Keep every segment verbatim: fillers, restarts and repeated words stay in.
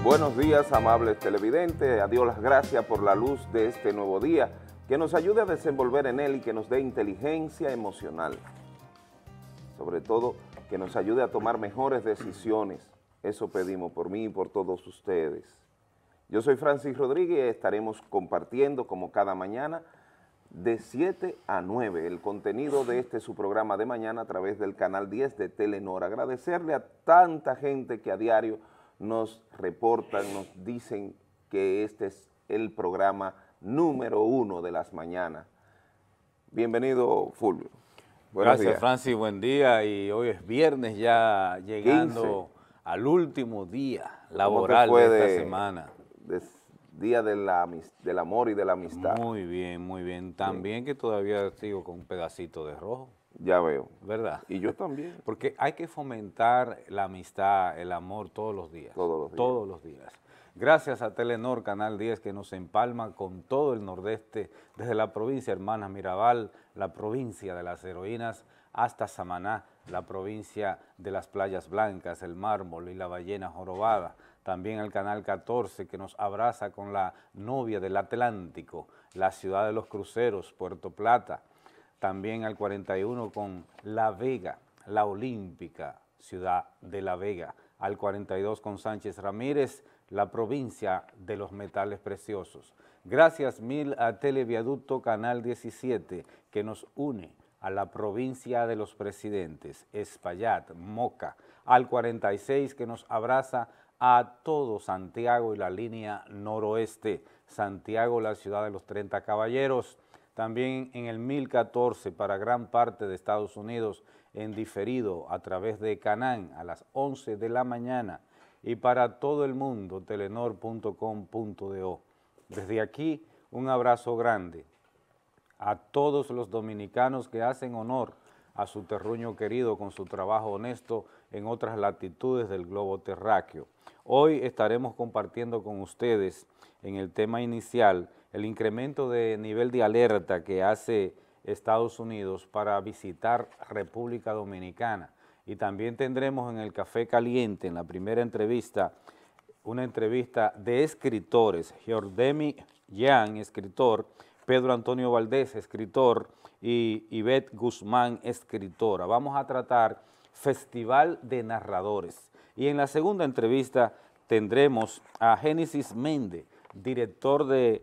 Buenos días, amables televidentes. A Dios las gracias por la luz de este nuevo día, que nos ayude a desenvolver en él y que nos dé inteligencia emocional. Sobre todo, que nos ayude a tomar mejores decisiones. Eso pedimos por mí y por todos ustedes. Yo soy Francis Rodríguez y estaremos compartiendo, como cada mañana, de siete a nueve, el contenido de este su programa de mañana a través del canal diez de Telenor. Agradecerle a tanta gente que a diario nos reportan, nos dicen que este es el programa número uno de las mañanas. Bienvenido, Fulvio. Buenos Gracias, días. Francis, buen día. Y hoy es viernes, ya llegando quince al último día laboral de esta de, semana. De, día de la, del amor y de la amistad. Muy bien, muy bien. También sí. Que todavía sigo con un pedacito de rojo. Ya veo. ¿Verdad? Y yo también. Porque hay que fomentar la amistad, el amor todos los días. Todos los días. Todos los días. Gracias a Telenor, Canal diez, que nos empalma con todo el nordeste, desde la provincia Hermanas Mirabal, la provincia de las heroínas, hasta Samaná, la provincia de las playas blancas, el mármol y la ballena jorobada. También el Canal catorce, que nos abraza con la novia del Atlántico, la ciudad de los cruceros, Puerto Plata. También al cuarenta y uno con La Vega, la olímpica ciudad de La Vega. Al cuarenta y dos con Sánchez Ramírez, la provincia de los metales preciosos. Gracias mil a Televiaducto Canal diecisiete, que nos une a la provincia de los presidentes, Espaillat, Moca. Al cuarenta y seis, que nos abraza a todo Santiago y la línea noroeste, Santiago, la ciudad de los treinta caballeros. También en el mil catorce para gran parte de Estados Unidos, en diferido a través de Canán a las once de la mañana, y para todo el mundo, telenor punto com punto do. Desde aquí, un abrazo grande a todos los dominicanos que hacen honor a su terruño querido con su trabajo honesto en otras latitudes del globo terráqueo. Hoy estaremos compartiendo con ustedes en el tema inicial el incremento de nivel de alerta que hace Estados Unidos para visitar República Dominicana. Y también tendremos en el Café Caliente, en la primera entrevista, una entrevista de escritores, Giordemi Yan, escritor, Pedro Antonio Valdés, escritor, y Ivette Guzmán, escritora. Vamos a tratar Festival de Narradores. Y en la segunda entrevista tendremos a Génesis Méndez, director de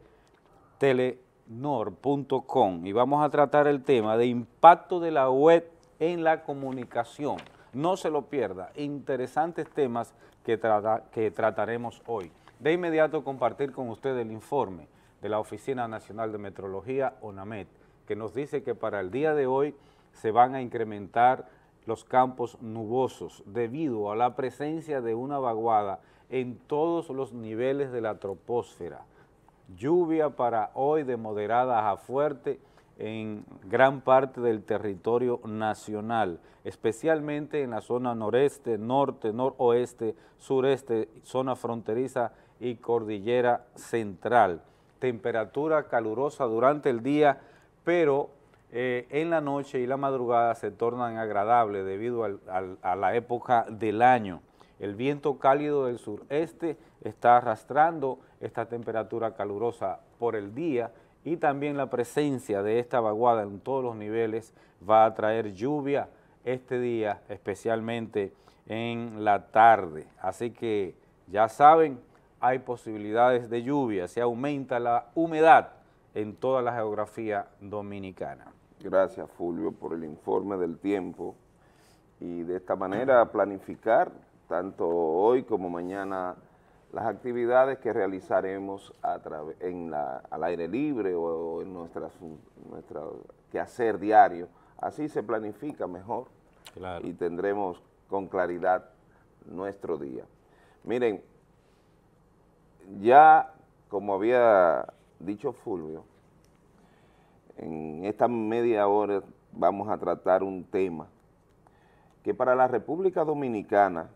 telenor punto com, y vamos a tratar el tema de impacto de la web en la comunicación. No se lo pierda, interesantes temas que, trata, que trataremos hoy. De inmediato compartir con usted el informe de la Oficina Nacional de Meteorología, ONAMET, que nos dice que para el día de hoy se van a incrementar los campos nubosos debido a la presencia de una vaguada en todos los niveles de la troposfera. Lluvia para hoy de moderada a fuerte en gran parte del territorio nacional, especialmente en la zona noreste, norte, noroeste, sureste, zona fronteriza y cordillera central. Temperatura calurosa durante el día, pero eh, en la noche y la madrugada se tornan agradables debido al, al, a la época del año. El viento cálido del sureste está arrastrando esta temperatura calurosa por el día, y también la presencia de esta vaguada en todos los niveles va a traer lluvia este día, especialmente en la tarde. Así que ya saben, hay posibilidades de lluvia, se aumenta la humedad en toda la geografía dominicana. Gracias, Fulvio, por el informe del tiempo, y de esta manera planificar tanto hoy como mañana las actividades que realizaremos a través, en la, al aire libre o, o en nuestras, nuestra quehacer diario. Así se planifica mejor, claro, y tendremos con claridad nuestro día. Miren, ya como había dicho Fulvio, en esta media hora vamos a tratar un tema que para la República Dominicana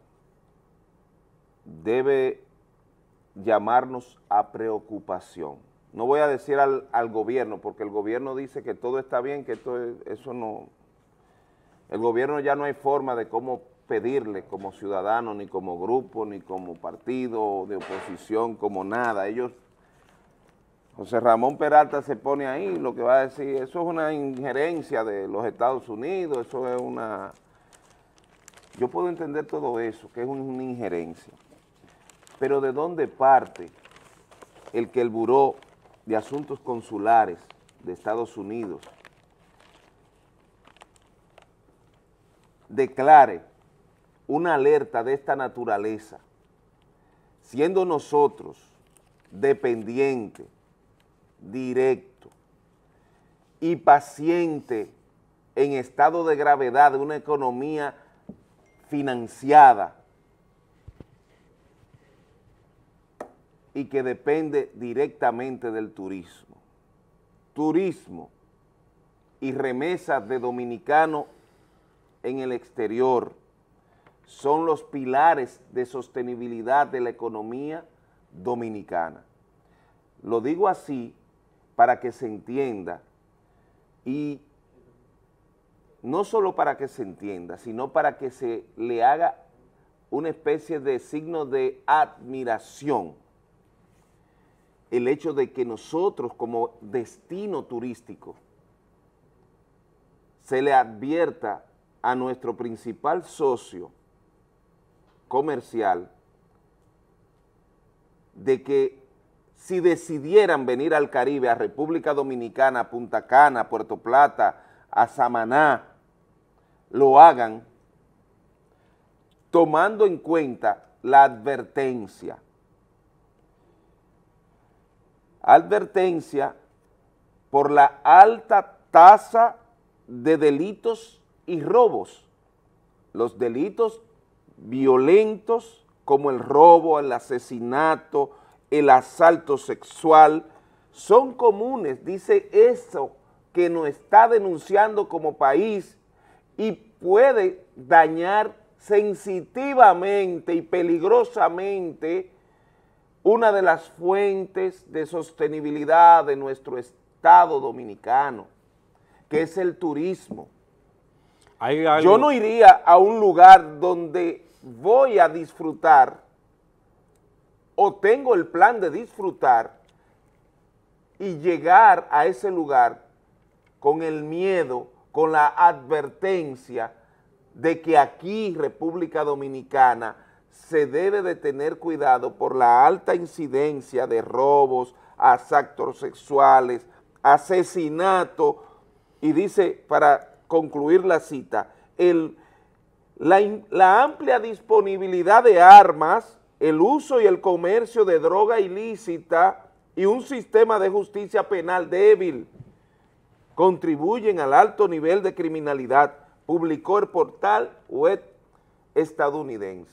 debe llamarnos a preocupación. No voy a decir al, al gobierno, porque el gobierno dice que todo está bien, que esto es, eso no... El gobierno ya no hay forma de cómo pedirle como ciudadanos, ni como grupo, ni como partido de oposición, como nada. Ellos, José Ramón Peralta se pone ahí, lo que va a decir, eso es una injerencia de los Estados Unidos, eso es una... Yo puedo entender todo eso, que es una injerencia, pero ¿de dónde parte el que el Buró de Asuntos Consulares de Estados Unidos declare una alerta de esta naturaleza, siendo nosotros dependientes, directos y pacientes en estado de gravedad de una economía financiada y que depende directamente del turismo? Turismo y remesas de dominicanos en el exterior son los pilares de sostenibilidad de la economía dominicana. Lo digo así para que se entienda, y no solo para que se entienda, sino para que se le haga una especie de signo de admiración el hecho de que nosotros como destino turístico se le advierta a nuestro principal socio comercial de que si decidieran venir al Caribe, a República Dominicana, a Punta Cana, a Puerto Plata, a Samaná, lo hagan tomando en cuenta la advertencia. Advertencia por la alta tasa de delitos y robos. Los delitos violentos como el robo, el asesinato, el asalto sexual, son comunes, dice eso que nos está denunciando como país y puede dañar sensitivamente y peligrosamente una de las fuentes de sostenibilidad de nuestro Estado dominicano, que es el turismo. ¿Hay algo? Yo no iría a un lugar donde voy a disfrutar o tengo el plan de disfrutar y llegar a ese lugar con el miedo, con la advertencia de que aquí, República Dominicana, se debe de tener cuidado por la alta incidencia de robos, asaltos sexuales, asesinato, y dice, para concluir la cita, el, la, la amplia disponibilidad de armas, el uso y el comercio de droga ilícita y un sistema de justicia penal débil contribuyen al alto nivel de criminalidad, publicó el portal web estadounidense.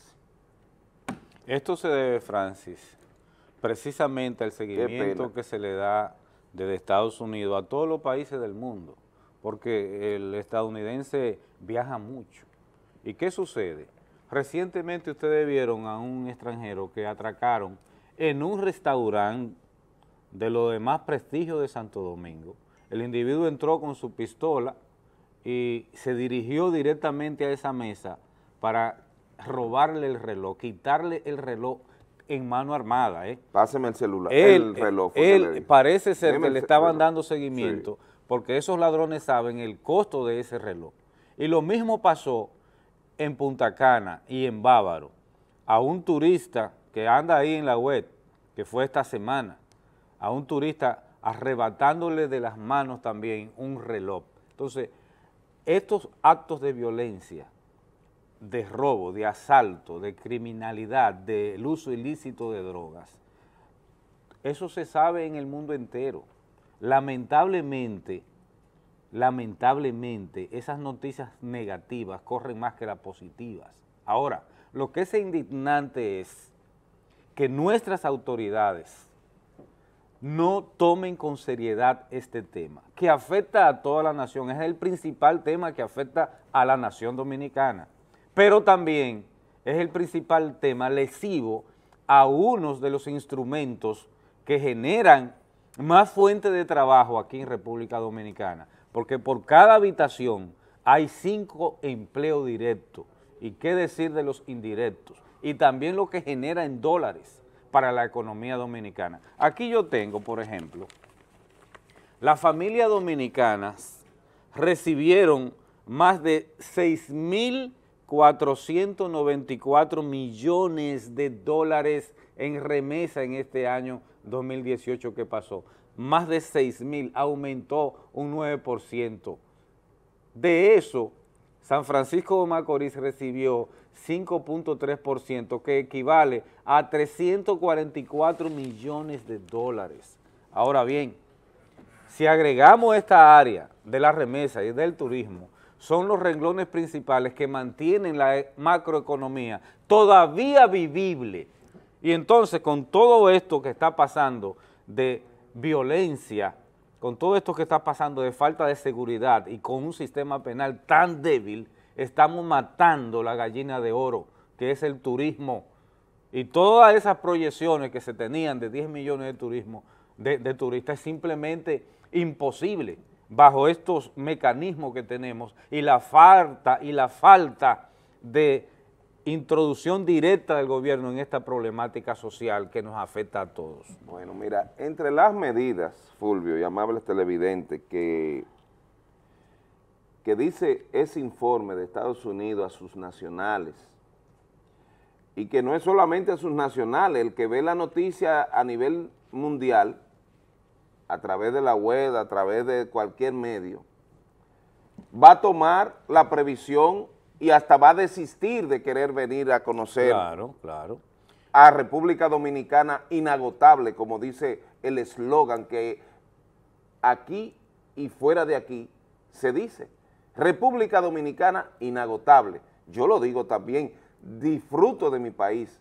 Esto se debe, Francis, precisamente al seguimiento que se le da desde Estados Unidos a todos los países del mundo, porque el estadounidense viaja mucho. ¿Y qué sucede? Recientemente ustedes vieron a un extranjero que atracaron en un restaurante de los de más prestigio de Santo Domingo. El individuo entró con su pistola y se dirigió directamente a esa mesa para robarle el reloj, quitarle el reloj en mano armada. ¿eh? Páseme el celular, él, el reloj. Él parece ser Deme que le estaban dando seguimiento, sí, porque esos ladrones saben el costo de ese reloj. Y lo mismo pasó en Punta Cana y en Bávaro, a un turista que anda ahí en la web, que fue esta semana, a un turista arrebatándole de las manos también un reloj. Entonces, estos actos de violencia, de robo, de asalto, de criminalidad, del uso ilícito de drogas, eso se sabe en el mundo entero. Lamentablemente, lamentablemente, esas noticias negativas corren más que las positivas. Ahora, lo que es indignante es que nuestras autoridades no tomen con seriedad este tema, que afecta a toda la nación, es el principal tema que afecta a la nación dominicana, pero también es el principal tema lesivo a unos de los instrumentos que generan más fuentes de trabajo aquí en República Dominicana, porque por cada habitación hay cinco empleos directos y qué decir de los indirectos, y también lo que genera en dólares para la economía dominicana. Aquí yo tengo, por ejemplo, las familias dominicanas recibieron más de seis mil cuatrocientos noventa y cuatro millones de dólares en remesa en este año dos mil dieciocho que pasó. Más de seis mil, aumentó un nueve por ciento. De eso, San Francisco de Macorís recibió cinco punto tres por ciento, que equivale a trescientos cuarenta y cuatro millones de dólares. Ahora bien, si agregamos esta área de la remesa y del turismo, son los renglones principales que mantienen la macroeconomía todavía vivible. Y entonces, con todo esto que está pasando de violencia, con todo esto que está pasando de falta de seguridad y con un sistema penal tan débil, estamos matando la gallina de oro, que es el turismo. Y todas esas proyecciones que se tenían de diez millones de, turismo, de, de turistas es simplemente imposible bajo estos mecanismos que tenemos y la falta, y la falta de introducción directa del gobierno en esta problemática social que nos afecta a todos. Bueno, mira, entre las medidas, Fulvio y amables televidentes, que, que dice ese informe de Estados Unidos a sus nacionales, y que no es solamente a sus nacionales, el que ve la noticia a nivel mundial, a través de la web, a través de cualquier medio, va a tomar la previsión y hasta va a desistir de querer venir a conocer claro, claro. a República Dominicana inagotable, como dice el eslogan que aquí y fuera de aquí se dice, República Dominicana inagotable. Yo lo digo también, disfruto de mi país.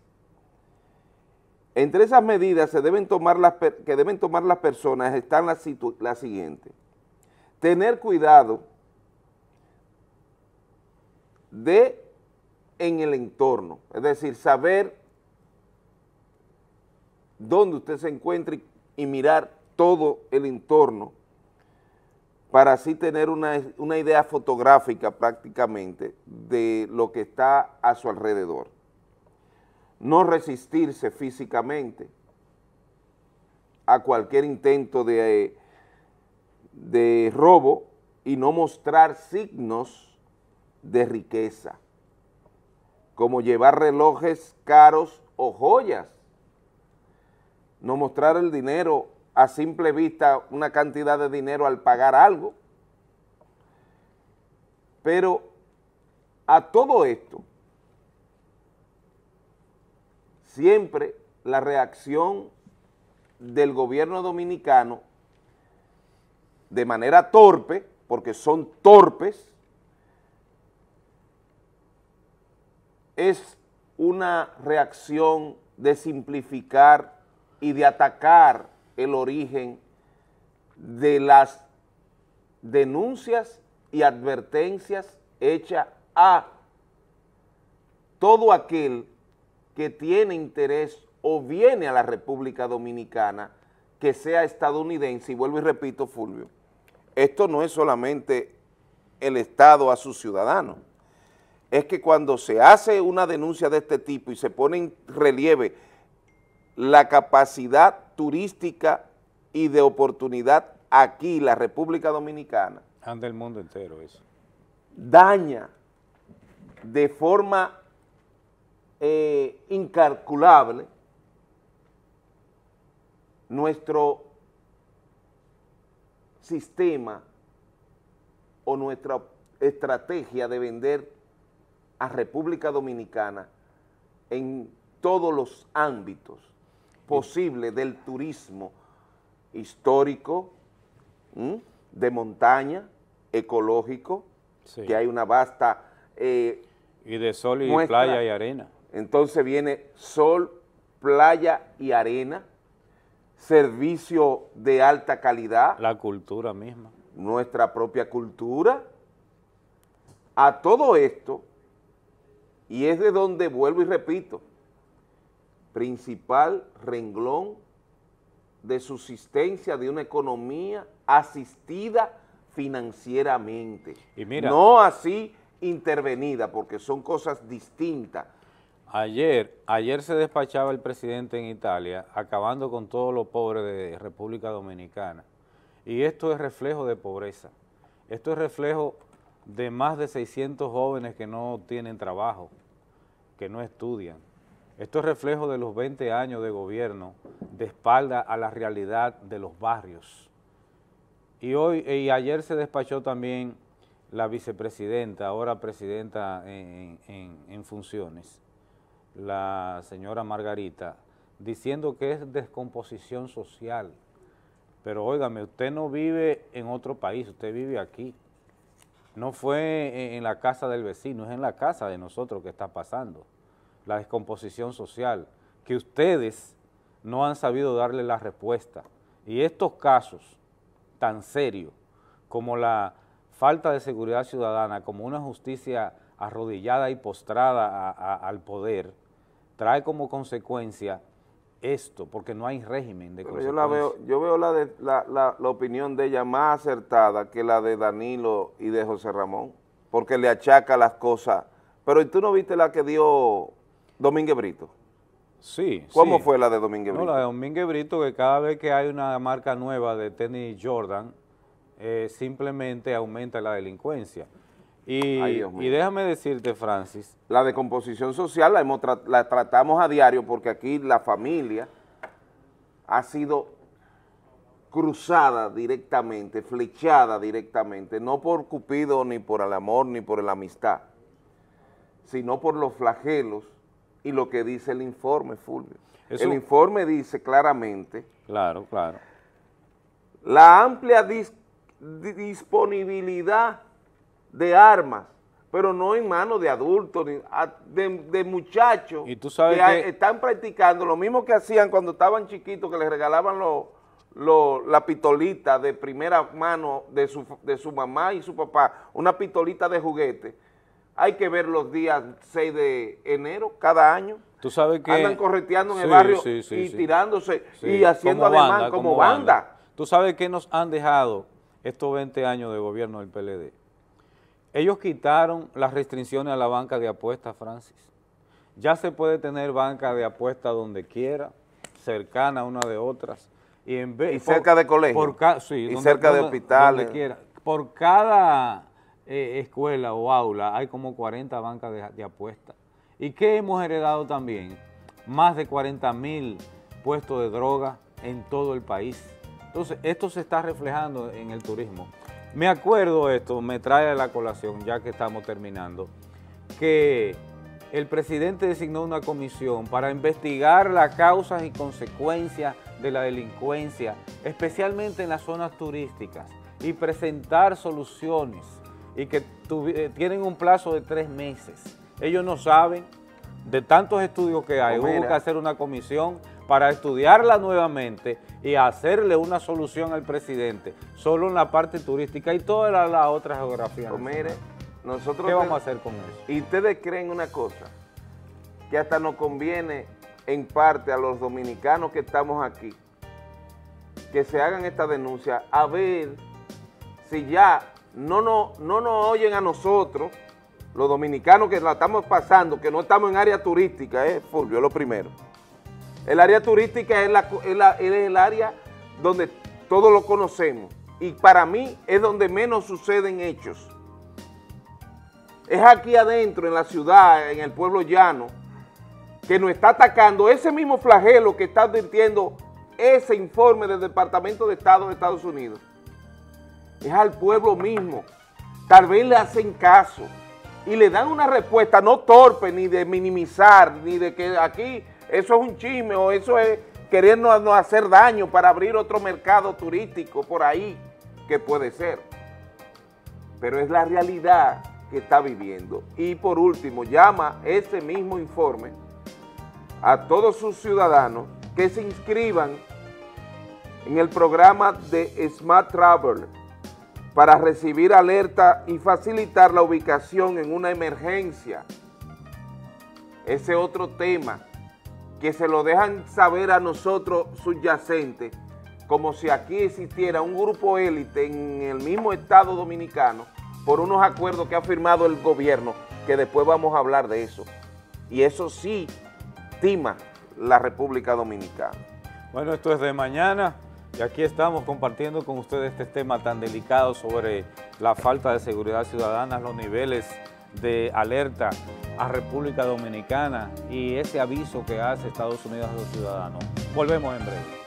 Entre esas medidas se deben tomar las, que deben tomar las personas están las la siguientes. Tener cuidado de en el entorno, es decir, saber dónde usted se encuentra y, y mirar todo el entorno para así tener una, una idea fotográfica prácticamente de lo que está a su alrededor. No resistirse físicamente a cualquier intento de, de robo y no mostrar signos de riqueza, como llevar relojes caros o joyas, no mostrar el dinero a simple vista, una cantidad de dinero al pagar algo. Pero a todo esto, siempre la reacción del gobierno dominicano, de manera torpe, porque son torpes, es una reacción de simplificar y de atacar el origen de las denuncias y advertencias hechas a todo aquel que tiene interés o viene a la República Dominicana que sea estadounidense, y vuelvo y repito, Fulvio, esto no es solamente el Estado a sus ciudadanos, es que cuando se hace una denuncia de este tipo y se pone en relieve la capacidad turística y de oportunidad aquí, la República Dominicana, anda el mundo entero eso, daña de forma eh, incalculable nuestro sistema o nuestra estrategia de vender a República Dominicana en todos los ámbitos posibles del turismo histórico, ¿m? de montaña, ecológico, sí, que hay una vasta... Eh, y de sol y muestra. Playa y arena. Entonces viene sol, playa y arena, servicio de alta calidad. La cultura misma. Nuestra propia cultura. A todo esto, y es de donde vuelvo y repito, principal renglón de subsistencia de una economía asistida financieramente. Y mira, no así intervenida, porque son cosas distintas. Ayer, ayer se despachaba el presidente en Italia, acabando con todos los pobres de República Dominicana. Y esto es reflejo de pobreza. Esto es reflejo de más de seiscientos jóvenes que no tienen trabajo, que no estudian. Esto es reflejo de los veinte años de gobierno de espalda a la realidad de los barrios. Y hoy y ayer se despachó también la vicepresidenta, ahora presidenta en, en, en funciones, la señora Margarita, diciendo que es descomposición social. Pero óigame, usted no vive en otro país, usted vive aquí. No fue en la casa del vecino, es en la casa de nosotros que está pasando la descomposición social, que ustedes no han sabido darle la respuesta. Y estos casos tan serios como la falta de seguridad ciudadana, como una justicia arrodillada y postrada a, a, al poder, trae como consecuencia esto, porque no hay régimen de Pero consecuencia. yo la veo, yo veo la, de, la, la, la opinión de ella más acertada que la de Danilo y de José Ramón, porque le achaca las cosas. Pero ¿y tú no viste la que dio Domínguez Brito? Sí. ¿Cómo sí. fue la de Domínguez Brito? No, la de Domínguez Brito, que cada vez que hay una marca nueva de tenis Jordan, eh, simplemente aumenta la delincuencia. Y, Ay, Dios mío. y déjame decirte, Francis. La decomposición social la, hemos tra la tratamos a diario porque aquí la familia ha sido cruzada directamente, flechada directamente, no por Cupido, ni por el amor, ni por la amistad, sino por los flagelos y lo que dice el informe, Fulvio. Eso, el informe dice claramente, claro, claro, la amplia dis disponibilidad de armas, pero no en manos de adultos, ni de, de muchachos y tú sabes que, que están practicando lo mismo que hacían cuando estaban chiquitos, que les regalaban lo, lo, la pistolita de primera mano de su, de su mamá y su papá, una pistolita de juguete. Hay que ver los días seis de enero cada año. Tú sabes que andan correteando en sí, el barrio sí, sí, y sí. tirándose Sí, y haciendo como ademán banda, como, como banda. banda. Tú sabes que nos han dejado estos veinte años de gobierno del P L D. Ellos quitaron las restricciones a la banca de apuestas, Francis. Ya se puede tener banca de apuestas donde quiera, cercana una de otras. Y, en vez, y cerca por, de colegios. por ca, sí, y donde, cerca de donde, hospitales. Donde quiera. Por cada eh, escuela o aula hay como cuarenta bancas de, de apuestas. ¿Y qué hemos heredado también? Más de cuarenta mil puestos de droga en todo el país. Entonces, esto se está reflejando en el turismo. Me acuerdo esto, me trae a la colación, ya que estamos terminando, que el presidente designó una comisión para investigar las causas y consecuencias de la delincuencia, especialmente en las zonas turísticas, y presentar soluciones, y que tienen un plazo de tres meses. Ellos no saben de tantos estudios que hay, Pues hubo que hacer una comisión para estudiarla nuevamente y hacerle una solución al presidente, solo en la parte turística y toda la, la otra geografía. Pues mire, nosotros ¿Qué vamos a hacer con eso? Y ustedes creen una cosa, que hasta nos conviene en parte a los dominicanos que estamos aquí, que se hagan esta denuncia, a ver si ya no, no, no nos oyen a nosotros, los dominicanos que la estamos pasando, que no estamos en área turística, eh, Fulvio, lo primero. El área turística es, la, es, la, es el área donde todos lo conocemos y para mí es donde menos suceden hechos. Es aquí adentro, en la ciudad, en el pueblo llano, que nos está atacando ese mismo flagelo que está advirtiendo ese informe del Departamento de Estado de Estados Unidos. Es al pueblo mismo. Tal vez le hacen caso y le dan una respuesta no torpe, ni de minimizar, ni de que aquí eso es un chisme o eso es querernos no hacer daño para abrir otro mercado turístico por ahí, que puede ser. Pero es la realidad que está viviendo. Y por último, llama ese mismo informe a todos sus ciudadanos que se inscriban en el programa de Smart Travel para recibir alerta y facilitar la ubicación en una emergencia. Ese otro tema que se lo dejan saber a nosotros subyacentes, como si aquí existiera un grupo élite en el mismo Estado Dominicano por unos acuerdos que ha firmado el gobierno, que después vamos a hablar de eso. Y eso sí tima la República Dominicana. Bueno, esto es De Mañana y aquí estamos compartiendo con ustedes este tema tan delicado sobre la falta de seguridad ciudadana, los niveles de alerta a República Dominicana y ese aviso que hace Estados Unidos a los ciudadanos. Volvemos en breve.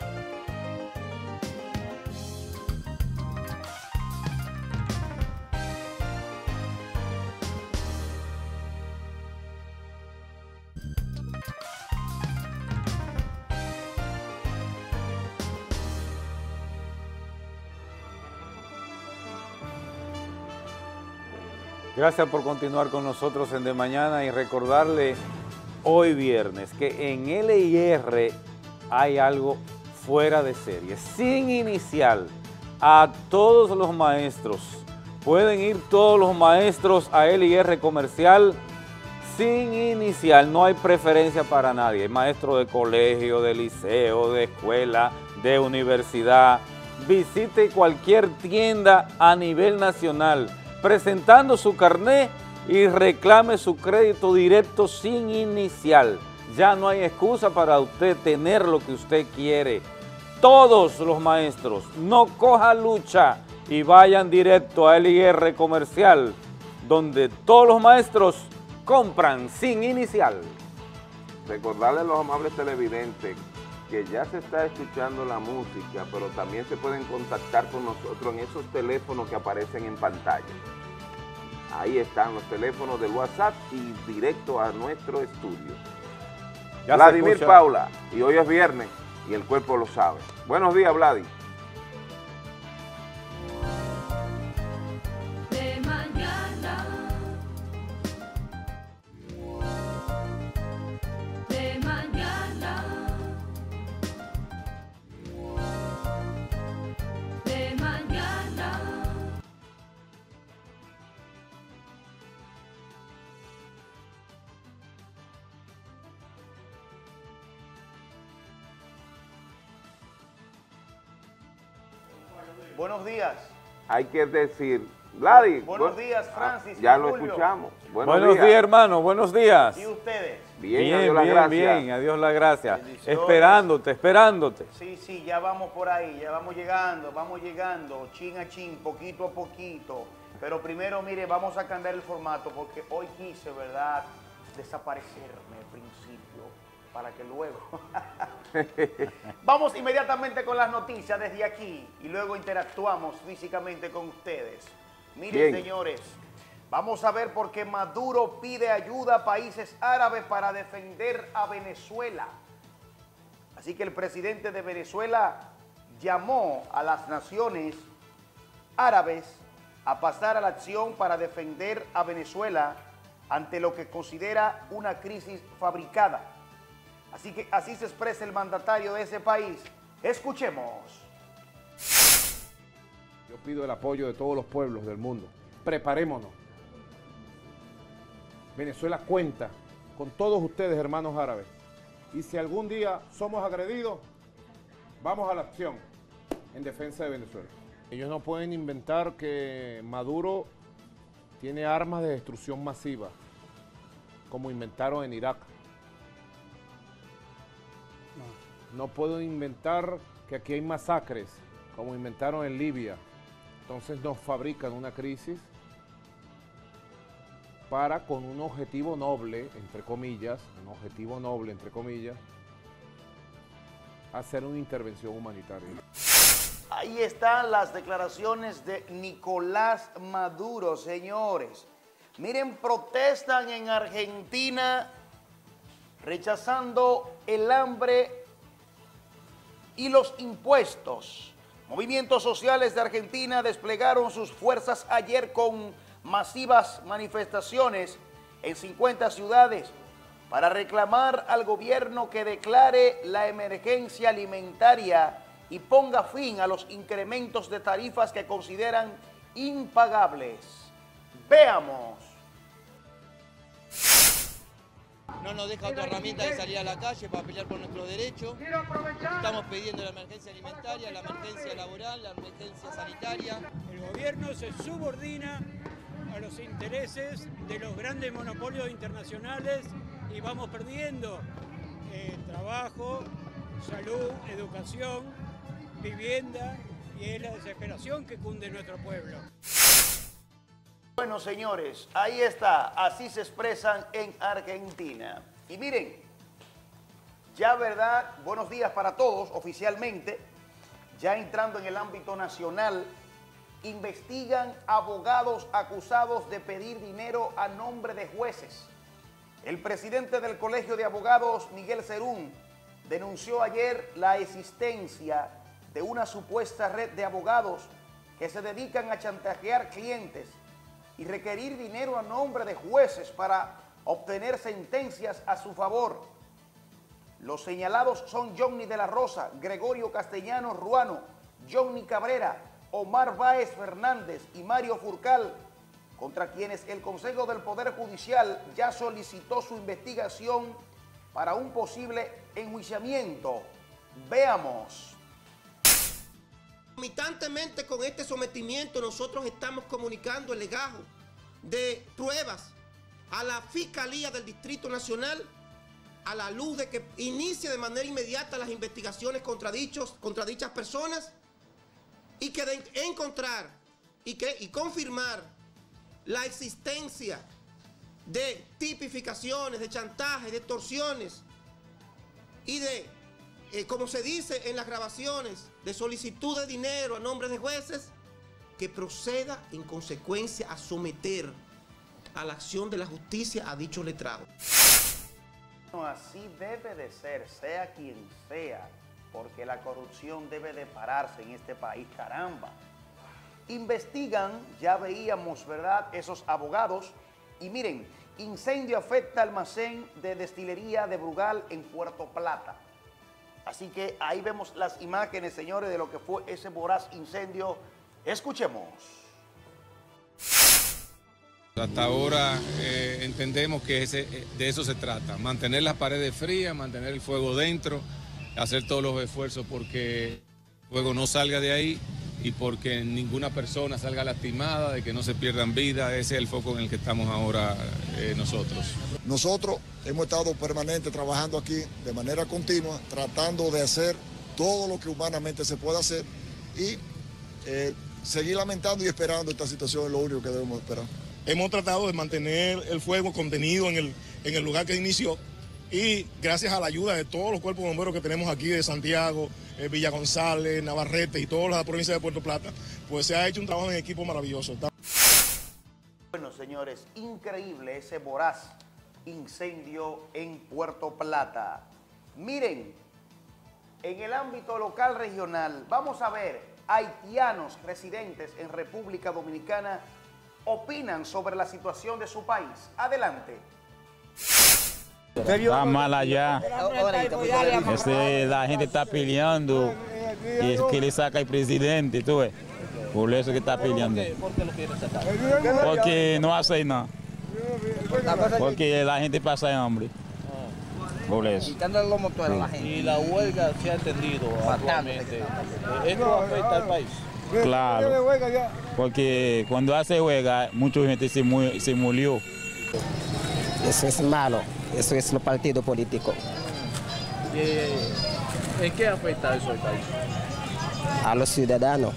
Gracias por continuar con nosotros en De Mañana y recordarle hoy viernes que en L I R hay algo fuera de serie, sin inicial, a todos los maestros. Pueden ir todos los maestros a L I R comercial sin inicial, no hay preferencia para nadie, maestro de colegio, de liceo, de escuela, de universidad. Visite cualquier tienda a nivel nacional, presentando su carné y reclame su crédito directo sin inicial. Ya no hay excusa para usted tener lo que usted quiere. Todos los maestros, no coja lucha y vayan directo a L I R Comercial, donde todos los maestros compran sin inicial. Recordarle a los amables televidentes que ya se está escuchando la música, pero también se pueden contactar con nosotros en esos teléfonos que aparecen en pantalla. Ahí están los teléfonos del WhatsApp y directo a nuestro estudio. Ya Vladimir Paula, y hoy es viernes y el cuerpo lo sabe. Buenos días, Vladi. De mañana. De mañana. De mañana. Buenos días. Hay que decir, Vladi. Buenos bu días, Francis. Ah, ya y lo Julio. escuchamos. Buenos, Buenos días, días, hermano, buenos días. ¿Y ustedes? Bien, Bien, adiós la bien, gracia. bien, adiós la gracia. Bendiciones. Esperándote, esperándote. Sí, sí, ya vamos por ahí, ya vamos llegando, vamos llegando, chin a chin, poquito a poquito. Pero primero, mire, vamos a cambiar el formato porque hoy quise, ¿verdad?, desaparecerme al principio para que luego... Vamos inmediatamente con las noticias desde aquí y luego interactuamos físicamente con ustedes. Miren, Bien. señores, vamos a ver por qué Maduro pide ayuda a países árabes para defender a Venezuela. Así que el presidente de Venezuela llamó a las naciones árabes a pasar a la acción para defender a Venezuela ante lo que considera una crisis fabricada. Así que así se expresa el mandatario de ese país. Escuchemos. Yo pido el apoyo de todos los pueblos del mundo. Preparémonos. Venezuela cuenta con todos ustedes, hermanos árabes. Y si algún día somos agredidos, vamos a la acción en defensa de Venezuela. Ellos no pueden inventar que Maduro tiene armas de destrucción masiva, como inventaron en Irak. No, no pueden inventar que aquí hay masacres, como inventaron en Libia. Entonces nos fabrican una crisis para, con un objetivo noble, entre comillas, un objetivo noble, entre comillas, hacer una intervención humanitaria. Ahí están las declaraciones de Nicolás Maduro, señores. Miren, protestan en Argentina rechazando el hambre y los impuestos. Movimientos sociales de Argentina desplegaron sus fuerzas ayer con masivas manifestaciones en cincuenta ciudades para reclamar al gobierno que declare la emergencia alimentaria y ponga fin a los incrementos de tarifas que consideran impagables. Veamos. No nos deja otra herramienta de salir a la calle para pelear por nuestros derechos. Estamos pidiendo la emergencia alimentaria, la emergencia laboral, la emergencia sanitaria. El gobierno se subordina a los intereses de los grandes monopolios internacionales y vamos perdiendo eh, trabajo, salud, educación, vivienda, y es la desesperación que cunde nuestro pueblo. Bueno, señores, ahí está, así se expresan en Argentina. Y miren, ya verdad, buenos días para todos, oficialmente, ya entrando en el ámbito nacional, investigan abogados acusados de pedir dinero a nombre de jueces. El presidente del Colegio de Abogados, Miguel Cerún, denunció ayer la existencia de una supuesta red de abogados que se dedican a chantajear clientes y requerir dinero a nombre de jueces para obtener sentencias a su favor. Los señalados son Johnny de la Rosa, Gregorio Castellano Ruano, Johnny Cabrera, Omar Báez Fernández y Mario Furcal, contra quienes el Consejo del Poder Judicial ya solicitó su investigación para un posible enjuiciamiento. Veamos. Concomitantemente con este sometimiento, nosotros estamos comunicando el legajo de pruebas a la Fiscalía del Distrito Nacional a la luz de que inicie de manera inmediata las investigaciones contra, dichos, contra dichas personas y que de encontrar y, que, y confirmar la existencia de tipificaciones, de chantajes, de extorsiones y de, eh, como se dice en las grabaciones, de solicitud de dinero a nombre de jueces, que proceda en consecuencia a someter a la acción de la justicia a dicho letrado. Así debe de ser, sea quien sea, porque la corrupción debe de pararse en este país, caramba. Investigan, ya veíamos, ¿verdad?, esos abogados, y miren, incendio afecta almacén de destilería de Brugal en Puerto Plata. Así que ahí vemos las imágenes, señores, de lo que fue ese voraz incendio. Escuchemos. Hasta ahora eh, entendemos que ese, de eso se trata, mantener las paredes frías, mantener el fuego dentro, hacer todos los esfuerzos porque el fuego no salga de ahí y porque ninguna persona salga lastimada, de que no se pierdan vidas. Ese es el foco en el que estamos ahora eh, nosotros. Nosotros hemos estado permanente trabajando aquí de manera continua, tratando de hacer todo lo que humanamente se puede hacer y eh, seguir lamentando y esperando esta situación es lo único que debemos esperar. Hemos tratado de mantener el fuego contenido en el, en el lugar que inició y gracias a la ayuda de todos los cuerpos bomberos que tenemos aquí de Santiago, eh, Villa González, Navarrete y todas las provincias de Puerto Plata, pues se ha hecho un trabajo en equipo maravilloso. Bueno, señores, increíble ese voraz incendio en Puerto Plata. Miren, en el ámbito local regional, vamos a ver, haitianos residentes en República Dominicana opinan sobre la situación de su país. Adelante. Está mal allá. Este, la gente está peleando y es que le saca el presidente, tú ves. Por eso que está peleando. ¿Por qué lo quiere sacar? Porque no hace nada. Porque la gente pasa hambre. Por eso. Quitándole los motores a la gente. Y la huelga se ha entendido actualmente. ¿Esto afecta al país? Claro, porque cuando hace huelga, mucha gente se, mu se murió. Eso es malo, eso es el partido político. ¿En qué afecta eso al país? A los ciudadanos.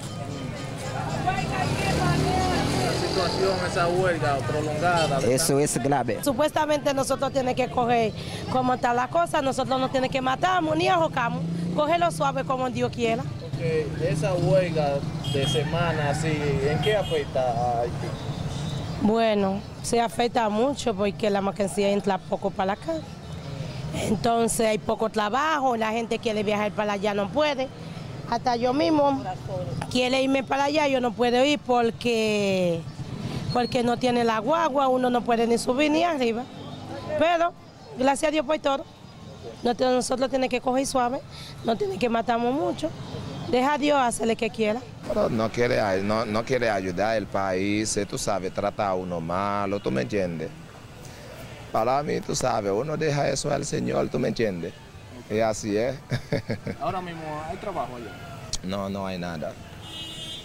La situación, esa huelga prolongada. Eso es grave. Supuestamente nosotros tenemos que coger como está la cosa, nosotros no tenemos que matar ni ahorcamos, cogerlo suave como Dios quiera. Porque esa huelga de semana así, ¿en qué afecta a Haití? Bueno, se afecta mucho porque la mercancía entra poco para acá. Entonces hay poco trabajo, la gente quiere viajar para allá, no puede. Hasta yo mismo quiere irme para allá, yo no puedo ir porque, porque no tiene la guagua, uno no puede ni subir ni arriba. Pero, gracias a Dios por todo. Nosotros tenemos que coger suave, no tenemos que matarnos mucho. Deja a Dios hacerle que quiera. Pero no quiere, no, no quiere ayudar al país, tú sabes, trata a uno malo, ¿tú me entiendes? Para mí, tú sabes, uno deja eso al Señor, ¿tú me entiendes? Y así es. Ahora mismo, ¿hay trabajo allá? No, no hay nada.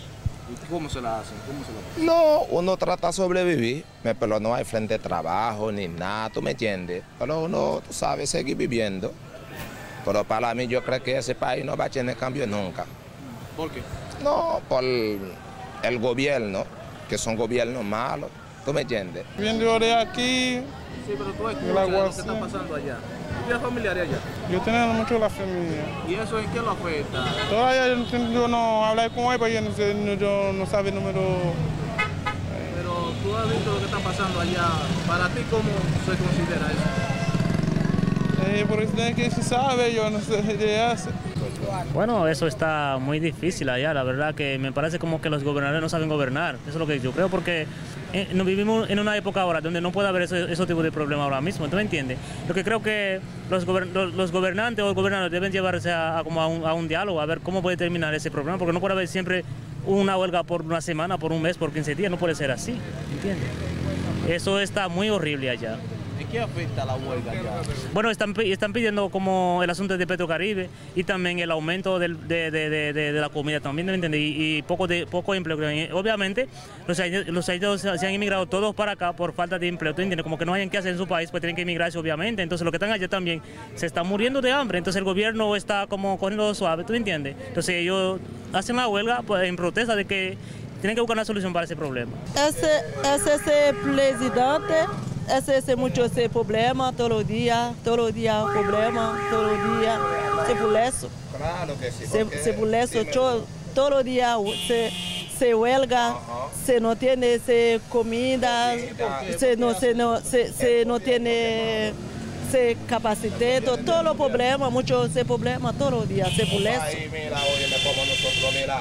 ¿Y cómo se la hacen? ¿Cómo se la hacen? No, uno trata de sobrevivir, pero no hay frente de trabajo ni nada, ¿tú me entiendes? Pero uno, tú sabes, seguir viviendo. Pero para mí yo creo que ese país no va a tener cambio nunca. ¿Por qué? No, por el gobierno, que son gobiernos malos, ¿tú me entiendes? Viendo de aquí, sí, pero tú escuchas lo que está pasando allá. ¿Tú tienes familiares allá? Yo tengo mucho la familia. ¿Y eso en qué lo afecta? Todavía yo, yo no hablé con él, pero yo no, sé, no, yo no sabe el número. Pero tú has visto lo que está pasando allá. ¿Para ti cómo se considera eso? Eh, por eso que se sabe, yo no sé qué hace. Bueno, eso está muy difícil allá, la verdad que me parece como que los gobernadores no saben gobernar, eso es lo que yo creo, porque eh, nos vivimos en una época ahora donde no puede haber ese, ese tipo de problema ahora mismo, ¿tú me entiendes? Lo que creo que los, gober, los, los gobernantes o los gobernadores deben llevarse a, a, como a, un, a un diálogo, a ver cómo puede terminar ese problema, porque no puede haber siempre una huelga por una semana, por un mes, por quince días, no puede ser así, ¿entiendes? Eso está muy horrible allá. ¿En qué afecta la huelga allá? Bueno, están, están pidiendo como el asunto de Petrocaribe y también el aumento del, de, de, de, de, de la comida también, ¿me entiendes? Y, y poco, de, poco empleo. Obviamente, los haitianos, los haitianos se han inmigrado todos para acá por falta de empleo, ¿tú entiendes? Como que no hayan que hacer en su país, pues tienen que emigrarse, obviamente. Entonces, los que están allá también se están muriendo de hambre. Entonces, el gobierno está como cogiendo suave, ¿tú entiendes? Entonces, ellos hacen la huelga pues, en protesta de que tienen que buscar una solución para ese problema. Ese, ese, ese presidente... Ese es mucho ese problema, todos los días, todos los días problema, todos los días, se por eso. Claro que sí. Se, se por eso, todo, todos los días se, se huelga, uh-huh. se no tiene se comida, se no, se no, se, se no tiene se capacitado, todos los problemas, muchos ese problema, todos los días, se por eso. Ahí, mira, oye, como nosotros, mira.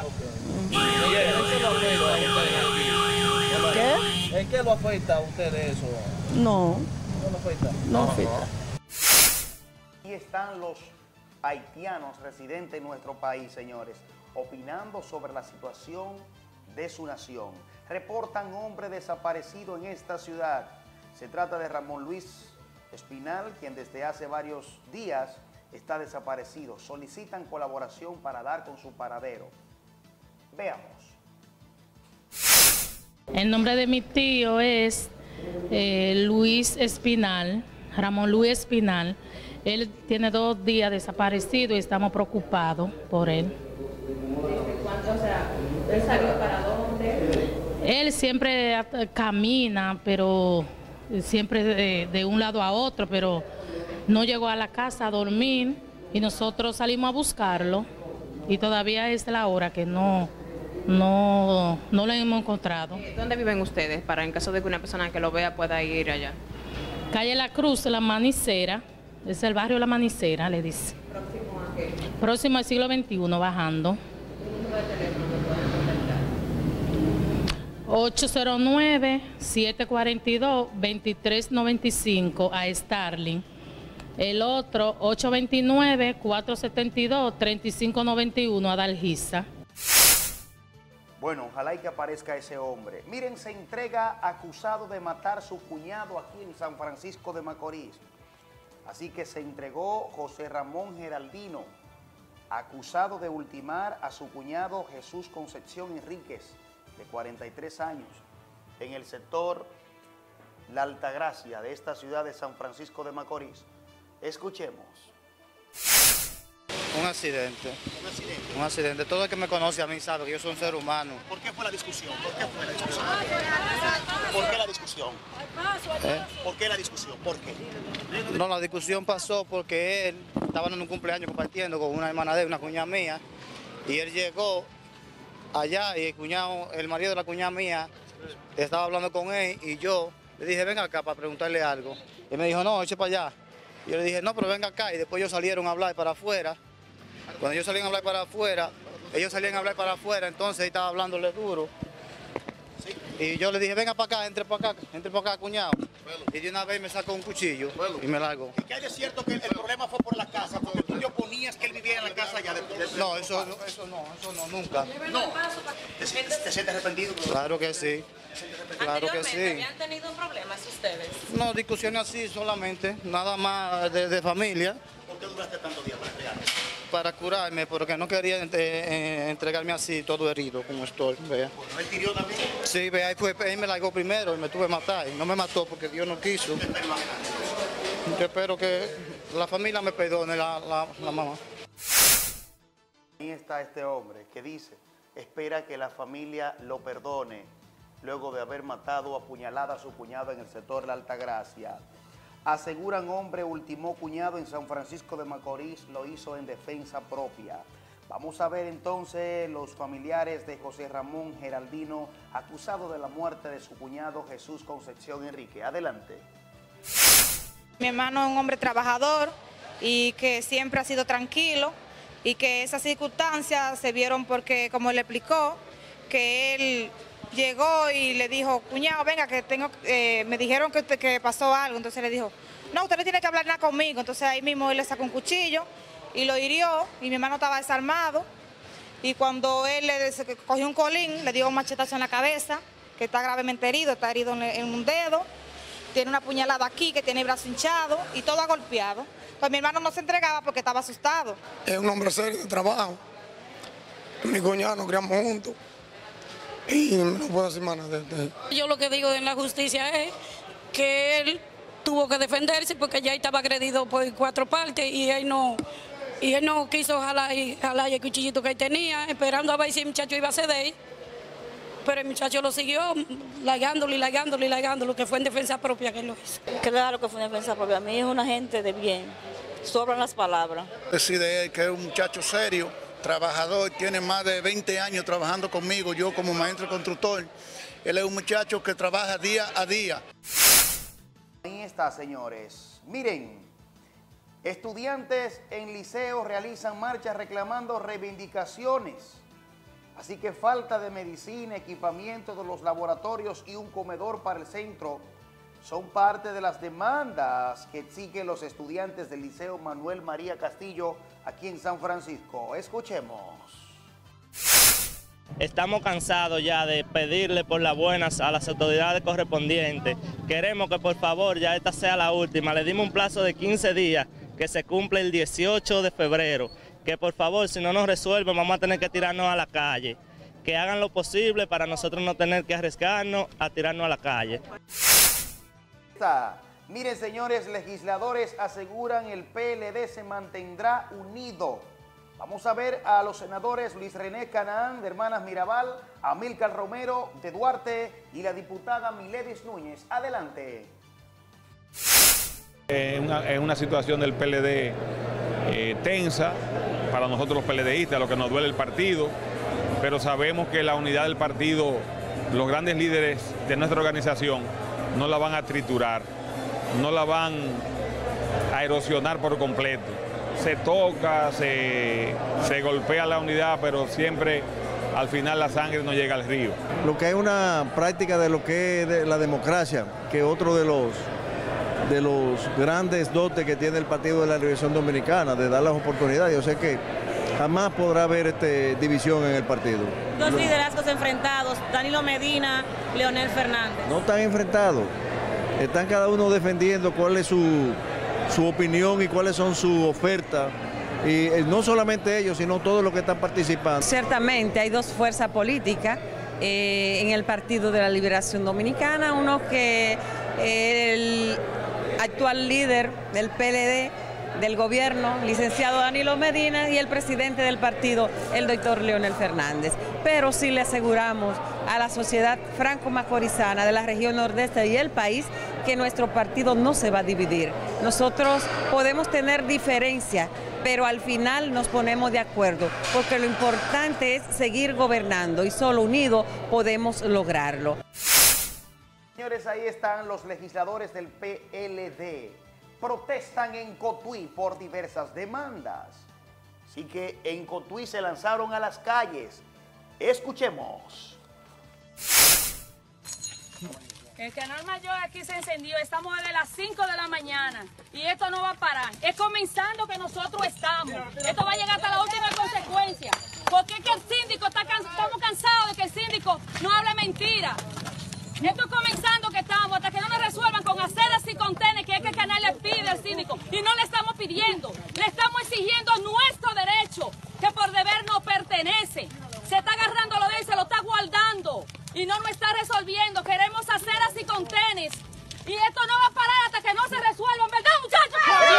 ¿Qué? ¿En qué lo afecta a ustedes eso? No. ¿No lo afecta? No afecta. Aquí están los haitianos residentes en nuestro país, señores, opinando sobre la situación de su nación. Reportan hombre desaparecido en esta ciudad. Se trata de Ramón Luis Espinal, quien desde hace varios días está desaparecido. Solicitan colaboración para dar con su paradero. Veamos. El nombre de mi tío es eh, Luis Espinal, Ramón Luis Espinal. Él tiene dos días desaparecido y estamos preocupados por él. ¿Cuánto, o sea, él salió para dónde? Él siempre camina, pero siempre de, de un lado a otro, pero no llegó a la casa a dormir y nosotros salimos a buscarlo y todavía es la hora que no... No, no lo hemos encontrado. ¿Dónde viven ustedes para en caso de que una persona que lo vea pueda ir allá? Calle La Cruz, La Manicera, es el barrio La Manicera, le dice. ¿Próximo a qué? Próximo al siglo veintiuno, bajando. ocho cero nueve, siete cuatro dos, dos tres nueve cinco a Starling. El otro, ocho dos nueve, cuatro siete dos, tres cinco nueve uno a Dalgisa. Bueno, ojalá y que aparezca ese hombre. Miren, se entrega acusado de matar a su cuñado aquí en San Francisco de Macorís. Así que se entregó José Ramón Geraldino, acusado de ultimar a su cuñado Jesús Concepción Enríquez, de cuarenta y tres años, en el sector La Altagracia de esta ciudad de San Francisco de Macorís. Escuchemos. Un accidente. Un accidente. Un accidente. Todo el que me conoce a mí sabe que yo soy un ser humano. ¿Por qué fue la discusión? ¿Por qué fue la discusión? ¿Por qué la discusión? ¿Eh? ¿Por qué la discusión? ¿Por qué? No, la discusión pasó porque él estaba en un cumpleaños compartiendo con una hermana de él, una cuñada mía, y él llegó allá y el cuñado, el marido de la cuñada mía, estaba hablando con él y yo le dije, venga acá para preguntarle algo. Y me dijo, no, eche para allá. Y yo le dije, no, pero venga acá. Y después ellos salieron a hablar para afuera. Cuando ellos salían a hablar para afuera, ellos salían a hablar para afuera, entonces él estaba hablándole duro. ¿Sí? Y yo le dije, venga para acá, entre para acá, entre para acá, cuñado. Bueno. Y de una vez me sacó un cuchillo bueno. y me largó. ¿Y qué hay de cierto que el, el problema fue por la casa? Porque tú te oponías que él viviera en la casa allá. De, de, de, no, eso, no, eso no, eso no, nunca. No. ¿Te, sientes, te sientes arrepentido? Claro que sí. Claro que sí. ¿Habían tenido problemas ustedes? No, discusiones así solamente, nada más de, de familia. ¿Por qué duraste tantos días para entregar? para curarme, porque no quería eh, entregarme así, todo herido, como estoy, vea. Bueno, ¿él tiró también? Sí, vea, ahí fue, él me largó primero y me tuve que matar. No me mató porque Dios no quiso. Yo espero que la familia me perdone, la, la, la mamá. Ahí está este hombre que dice, espera que la familia lo perdone, luego de haber matado a puñalada a su cuñado en el sector de la Altagracia. Aseguran hombre ultimó cuñado en San Francisco de Macorís, lo hizo en defensa propia. Vamos a ver entonces los familiares de José Ramón Geraldino, acusado de la muerte de su cuñado Jesús Concepción Enrique. Adelante. Mi hermano es un hombre trabajador y que siempre ha sido tranquilo y que esas circunstancias se vieron porque, como él explicó, que él llegó y le dijo, cuñado, venga, que tengo, eh, me dijeron que, que pasó algo. Entonces le dijo, no, usted no tiene que hablar nada conmigo. Entonces ahí mismo él le sacó un cuchillo y lo hirió, y mi hermano estaba desarmado. Y cuando él le cogió un colín, le dio un machetazo en la cabeza, que está gravemente herido, está herido en, en un dedo, tiene una puñalada aquí, que tiene el brazo hinchado y todo golpeado. Pues mi hermano no se entregaba porque estaba asustado. Es un hombre serio de trabajo. Mi cuñado nos criamos juntos. Y no puedo decir más nada de él. Yo lo que digo en la justicia es que él tuvo que defenderse porque ya estaba agredido por cuatro partes y él no, y él no quiso jalar, jalar el cuchillito que él tenía, esperando a ver si el muchacho iba a ceder. Pero el muchacho lo siguió largándolo y largándolo y largándolo, que fue en defensa propia que él lo hizo. Claro que fue en defensa propia. A mí es una gente de bien. Sobran las palabras. Decide él que es un muchacho serio, trabajador, tiene más de veinte años trabajando conmigo, yo como maestro constructor. Él es un muchacho que trabaja día a día. Ahí está, señores. Miren, estudiantes en liceos realizan marchas reclamando reivindicaciones. Así que falta de medicina, equipamiento de los laboratorios y un comedor para el centro son parte de las demandas que exigen los estudiantes del Liceo Manuel María Castillo aquí en San Francisco. Escuchemos. Estamos cansados ya de pedirle por las buenas a las autoridades correspondientes. Queremos que por favor ya esta sea la última. Le dimos un plazo de quince días que se cumple el dieciocho de febrero. Que por favor, si no nos resuelven, vamos a tener que tirarnos a la calle. Que hagan lo posible para nosotros no tener que arriesgarnos a tirarnos a la calle. Miren, señores, legisladores aseguran el P L D se mantendrá unido. Vamos a ver a los senadores Luis René Canaán, de Hermanas Mirabal, Amílcar Romero, de Duarte, y la diputada Miledis Núñez. Adelante. En una, en una situación del P L D eh, tensa, para nosotros los PLDistas, lo que nos duele el partido, pero sabemos que la unidad del partido, los grandes líderes de nuestra organización, no la van a triturar, no la van a erosionar por completo. Se toca, se, se golpea la unidad, pero siempre al final la sangre no llega al río. Lo que es una práctica de lo que es de la democracia, que otro de los de los grandes dotes que tiene el Partido de la Liberación Dominicana, de dar las oportunidades. Yo sé que jamás podrá haber este, división en el partido. Dos liderazgos enfrentados, Danilo Medina, Leonel Fernández. No están enfrentados, están cada uno defendiendo cuál es su, su opinión y cuáles son sus ofertas. Y eh, no solamente ellos, sino todos los que están participando. Ciertamente hay dos fuerzas políticas eh, en el Partido de la Liberación Dominicana, uno que eh, el actual líder del P L D, del gobierno, licenciado Danilo Medina, y el presidente del partido, el doctor Leonel Fernández. Pero sí le aseguramos a la sociedad franco-macorizana de la región nordeste y el país que nuestro partido no se va a dividir. Nosotros podemos tener diferencias, pero al final nos ponemos de acuerdo, porque lo importante es seguir gobernando y solo unidos podemos lograrlo. Señores, ahí están los legisladores del P L D. Protestan en Cotuí por diversas demandas. Así que en Cotuí se lanzaron a las calles. Escuchemos. El canal mayor aquí se encendió, estamos desde las cinco de la mañana y esto no va a parar. Es comenzando que nosotros estamos. Esto va a llegar hasta la última consecuencia. Porque es que el síndico, está can... estamos cansados de que el síndico no hable mentira. Esto es comenzando que estamos, hasta que no nos resuelvan con aceras y contenes, que es que el canal le pide al síndico. Y no le estamos pidiendo, le estamos exigiendo nuestro derecho. por deber no pertenece. Se está agarrando lo de él, se lo está guardando y no nos está resolviendo. Queremos hacer así con tenis y esto no va a parar hasta que no se resuelva, ¿verdad, muchachos?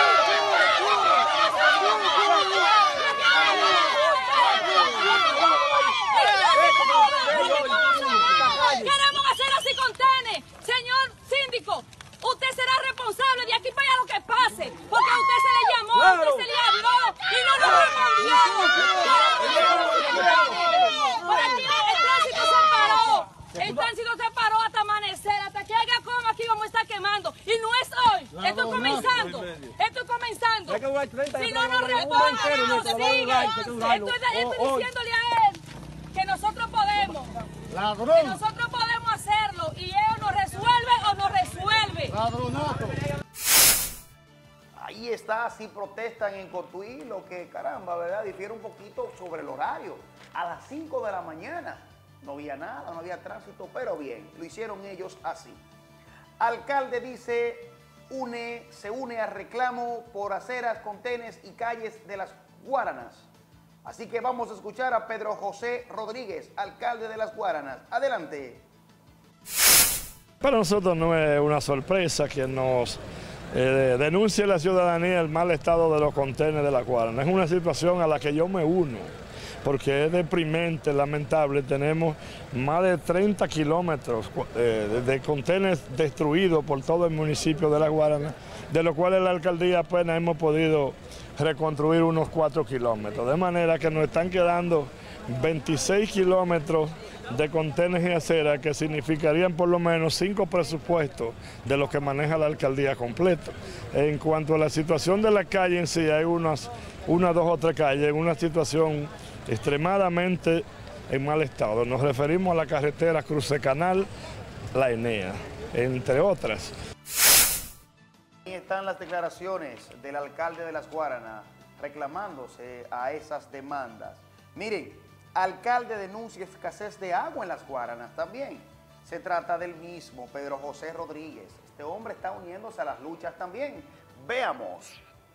Queremos hacer así con tenis. Señor síndico, usted será responsable de aquí para allá lo que pase, porque a usted se le llamó, a usted se le habló y no nos respondió. Por aquí el tránsito se paró, el tránsito se paró hasta amanecer, hasta que haga como aquí vamos a estar quemando. Y no es hoy, esto es comenzando, esto es comenzando. Si no nos responden, no sigan. Estoy diciéndole a él que nosotros podemos, que nosotros podemos hacerlo y él nos resuelve o nos resuelve. Ladronato. Ahí está, si protestan en Cotuí, lo que caramba, ¿verdad? Difiere un poquito sobre el horario. A las cinco de la mañana no había nada, no había tránsito, pero bien, lo hicieron ellos así. Alcalde dice, une, se une a reclamo por aceras, contenes y calles de las Guaranas. Así que vamos a escuchar a Pedro José Rodríguez, alcalde de las Guaranas. Adelante. Para nosotros no es una sorpresa que nos eh, denuncie la ciudadanía el mal estado de los contenedores de la Guarana. Es una situación a la que yo me uno, porque es deprimente, lamentable. Tenemos más de treinta kilómetros eh, de contenedores destruidos por todo el municipio de la Guarana, de los cuales la alcaldía apenas hemos podido reconstruir unos cuatro kilómetros. De manera que nos están quedando veintiséis kilómetros de contenedores y aceras que significarían por lo menos cinco presupuestos de los que maneja la alcaldía completo. En cuanto a la situación de la calle en sí, hay unas, una, dos o tres calles en una situación extremadamente en mal estado. Nos referimos a la carretera Cruce Canal, La Enea, entre otras. Ahí están las declaraciones del alcalde de Las Guaranas reclamándose a esas demandas. Miren, alcalde denuncia escasez de agua en Las Guaranas también. Se trata del mismo Pedro José Rodríguez. Este hombre está uniéndose a las luchas también. Veamos.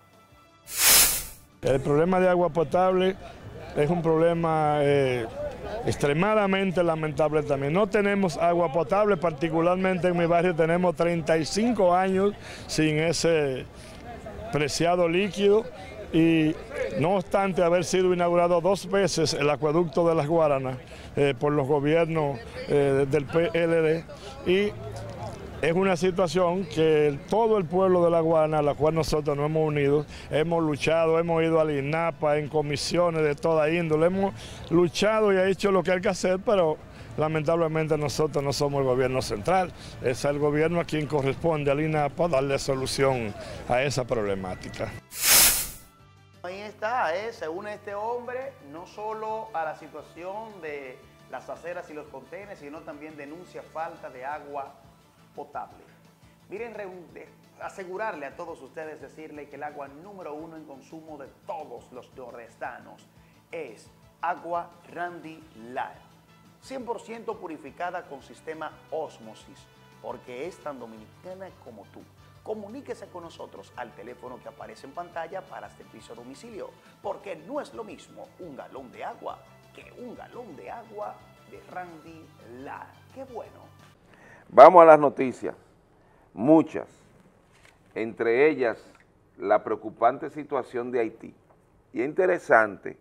El problema de agua potable es un problema eh, extremadamente lamentable también. No tenemos agua potable, particularmente en mi barrio tenemos treinta y cinco años sin ese preciado líquido. Y no obstante haber sido inaugurado dos veces el acueducto de Las Guaranas eh, por los gobiernos eh, del P L D, y es una situación que todo el pueblo de La Guarana, a la cual nosotros nos hemos unido, hemos luchado, hemos ido al INAPA en comisiones de toda índole, hemos luchado y hecho lo que hay que hacer, pero lamentablemente nosotros no somos el gobierno central, es el gobierno a quien corresponde al INAPA darle solución a esa problemática. Ahí está, ¿eh? Se une este hombre no solo a la situación de las aceras y los contenedores, sino también denuncia falta de agua potable. Miren, asegurarle a todos ustedes, decirle que el agua número uno en consumo de todos los nordestanos es agua Randy Lar, cien por ciento purificada con sistema ósmosis, porque es tan dominicana como tú. Comuníquese con nosotros al teléfono que aparece en pantalla para servicio a domicilio, porque no es lo mismo un galón de agua que un galón de agua de Randy Lar. ¡Qué bueno! Vamos a las noticias, muchas, entre ellas la preocupante situación de Haití. Y es interesante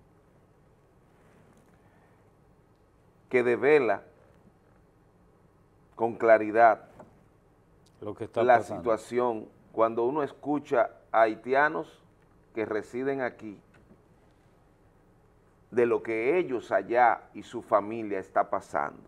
que devela con claridad lo que está la pasando. situación cuando uno escucha a haitianos que residen aquí, de lo que ellos allá y su familia está pasando.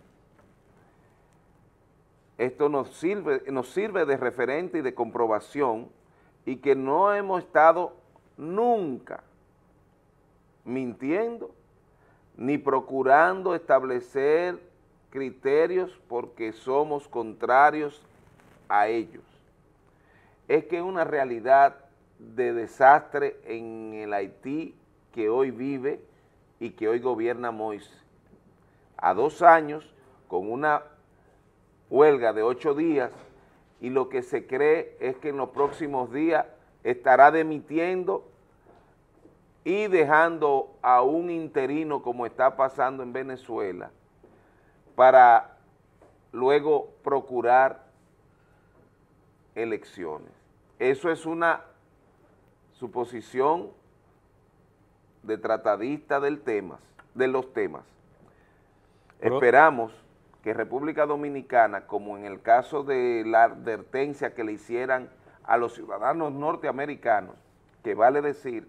Esto nos sirve, nos sirve de referente y de comprobación, y que no hemos estado nunca mintiendo ni procurando establecer criterios porque somos contrarios a ellos. Es que es una realidad de desastre en el Haití que hoy vive y que hoy gobierna Moise. A dos años, con una huelga de ocho días, y lo que se cree es que en los próximos días estará demitiendo y dejando a un interino como está pasando en Venezuela para luego procurar elecciones. Eso es una suposición de tratadista del temas, de los temas. Pero, esperamos que República Dominicana, como en el caso de la advertencia que le hicieran a los ciudadanos norteamericanos, que vale decir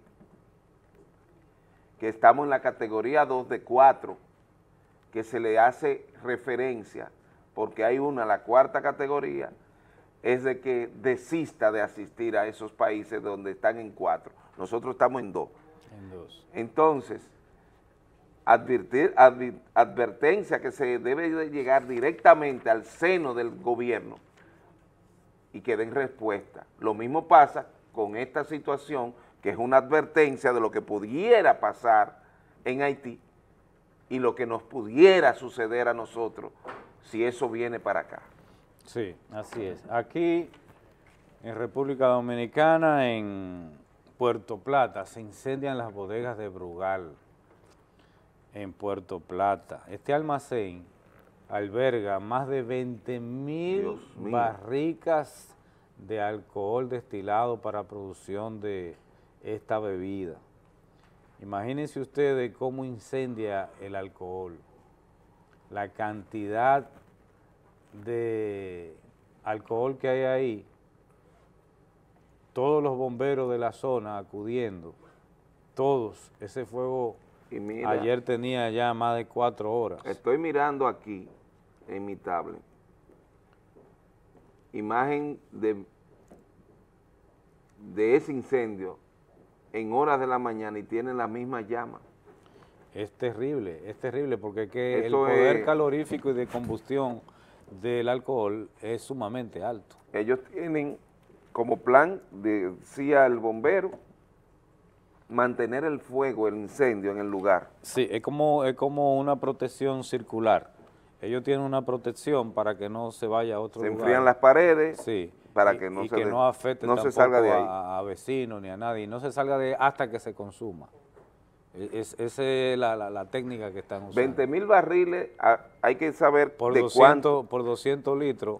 que estamos en la categoría dos de cuatro, que se le hace referencia, porque hay una, la cuarta categoría, es de que desista de asistir a esos países donde están en cuatro. Nosotros estamos en dos. En dos. Entonces, advertir, adver, advertencia que se debe de llegar directamente al seno del gobierno y que den respuesta. Lo mismo pasa con esta situación, que es una advertencia de lo que pudiera pasar en Haití y lo que nos pudiera suceder a nosotros si eso viene para acá. Sí, así es. Aquí, en República Dominicana, en Puerto Plata, se incendian las bodegas de Brugal, en Puerto Plata. Este almacén alberga más de veinte mil barricas de alcohol destilado para producción de esta bebida. Imagínense ustedes cómo incendia el alcohol, la cantidad de alcohol que hay ahí, todos los bomberos de la zona acudiendo, todos, ese fuego y mira, ayer tenía ya más de cuatro horas. Estoy mirando aquí en mi tablet, imagen de, de ese incendio en horas de la mañana y tienen la misma llama. Es terrible, es terrible porque que el poder es, calorífico y de combustión del alcohol es sumamente alto. Ellos tienen como plan, decía el bombero, mantener el fuego, el incendio en el lugar. Sí, es como, es como una protección circular. Ellos tienen una protección para que no se vaya a otro se lugar. Se enfrían las paredes, sí, para y, que no, y se, que no afecte no tampoco se salga de ahí. A, a vecinos ni a nadie, no se salga de ahí hasta que se consuma. Es, esa es la, la, la técnica que están usando. veinte mil barriles, hay que saber por de doscientos, cuánto. Por doscientos litros.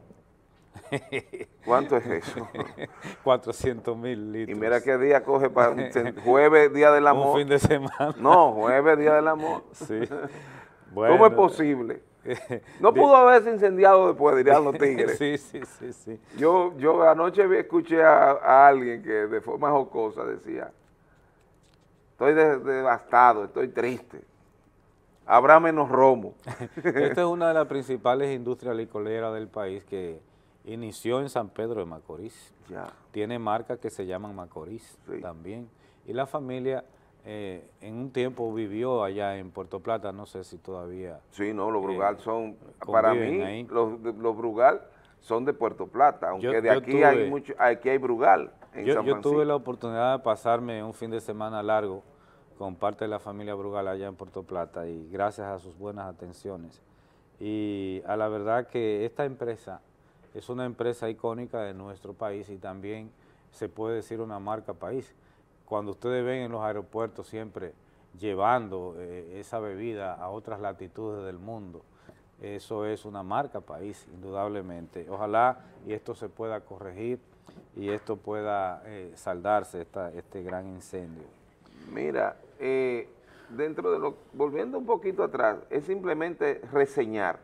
¿Cuánto es eso? cuatrocientos mil litros. Y mira qué día coge para un jueves, día del amor. Un fin de semana. No, jueves, día del amor. Sí. Bueno. ¿Cómo es posible? No pudo haberse incendiado después, dirían los tigres. Sí, sí, sí, sí. Yo, yo anoche escuché a, a alguien que de forma jocosa decía, estoy de, devastado, estoy triste, habrá menos romo. Esta es una de las principales industrias licoreras del país que inició en San Pedro de Macorís. Ya. Tiene marcas que se llaman Macorís sí. también. Y la familia eh, en un tiempo vivió allá en Puerto Plata, no sé si todavía... Sí, no, los Brugal eh, son, para mí, ahí. los, los Brugal son de Puerto Plata, aunque yo, de aquí tuve, hay mucho, aquí hay Brugal en yo, San Yo tuve la oportunidad de pasarme un fin de semana largo con parte de la familia Brugal allá en Puerto Plata y gracias a sus buenas atenciones. Y a la verdad que esta empresa es una empresa icónica de nuestro país y también se puede decir una marca país. Cuando ustedes ven en los aeropuertos siempre llevando eh, esa bebida a otras latitudes del mundo, eso es una marca país, indudablemente. Ojalá y esto se pueda corregir y esto pueda eh, saldarse, esta, este gran incendio. Mira, eh, dentro de lo, volviendo un poquito atrás, es simplemente reseñar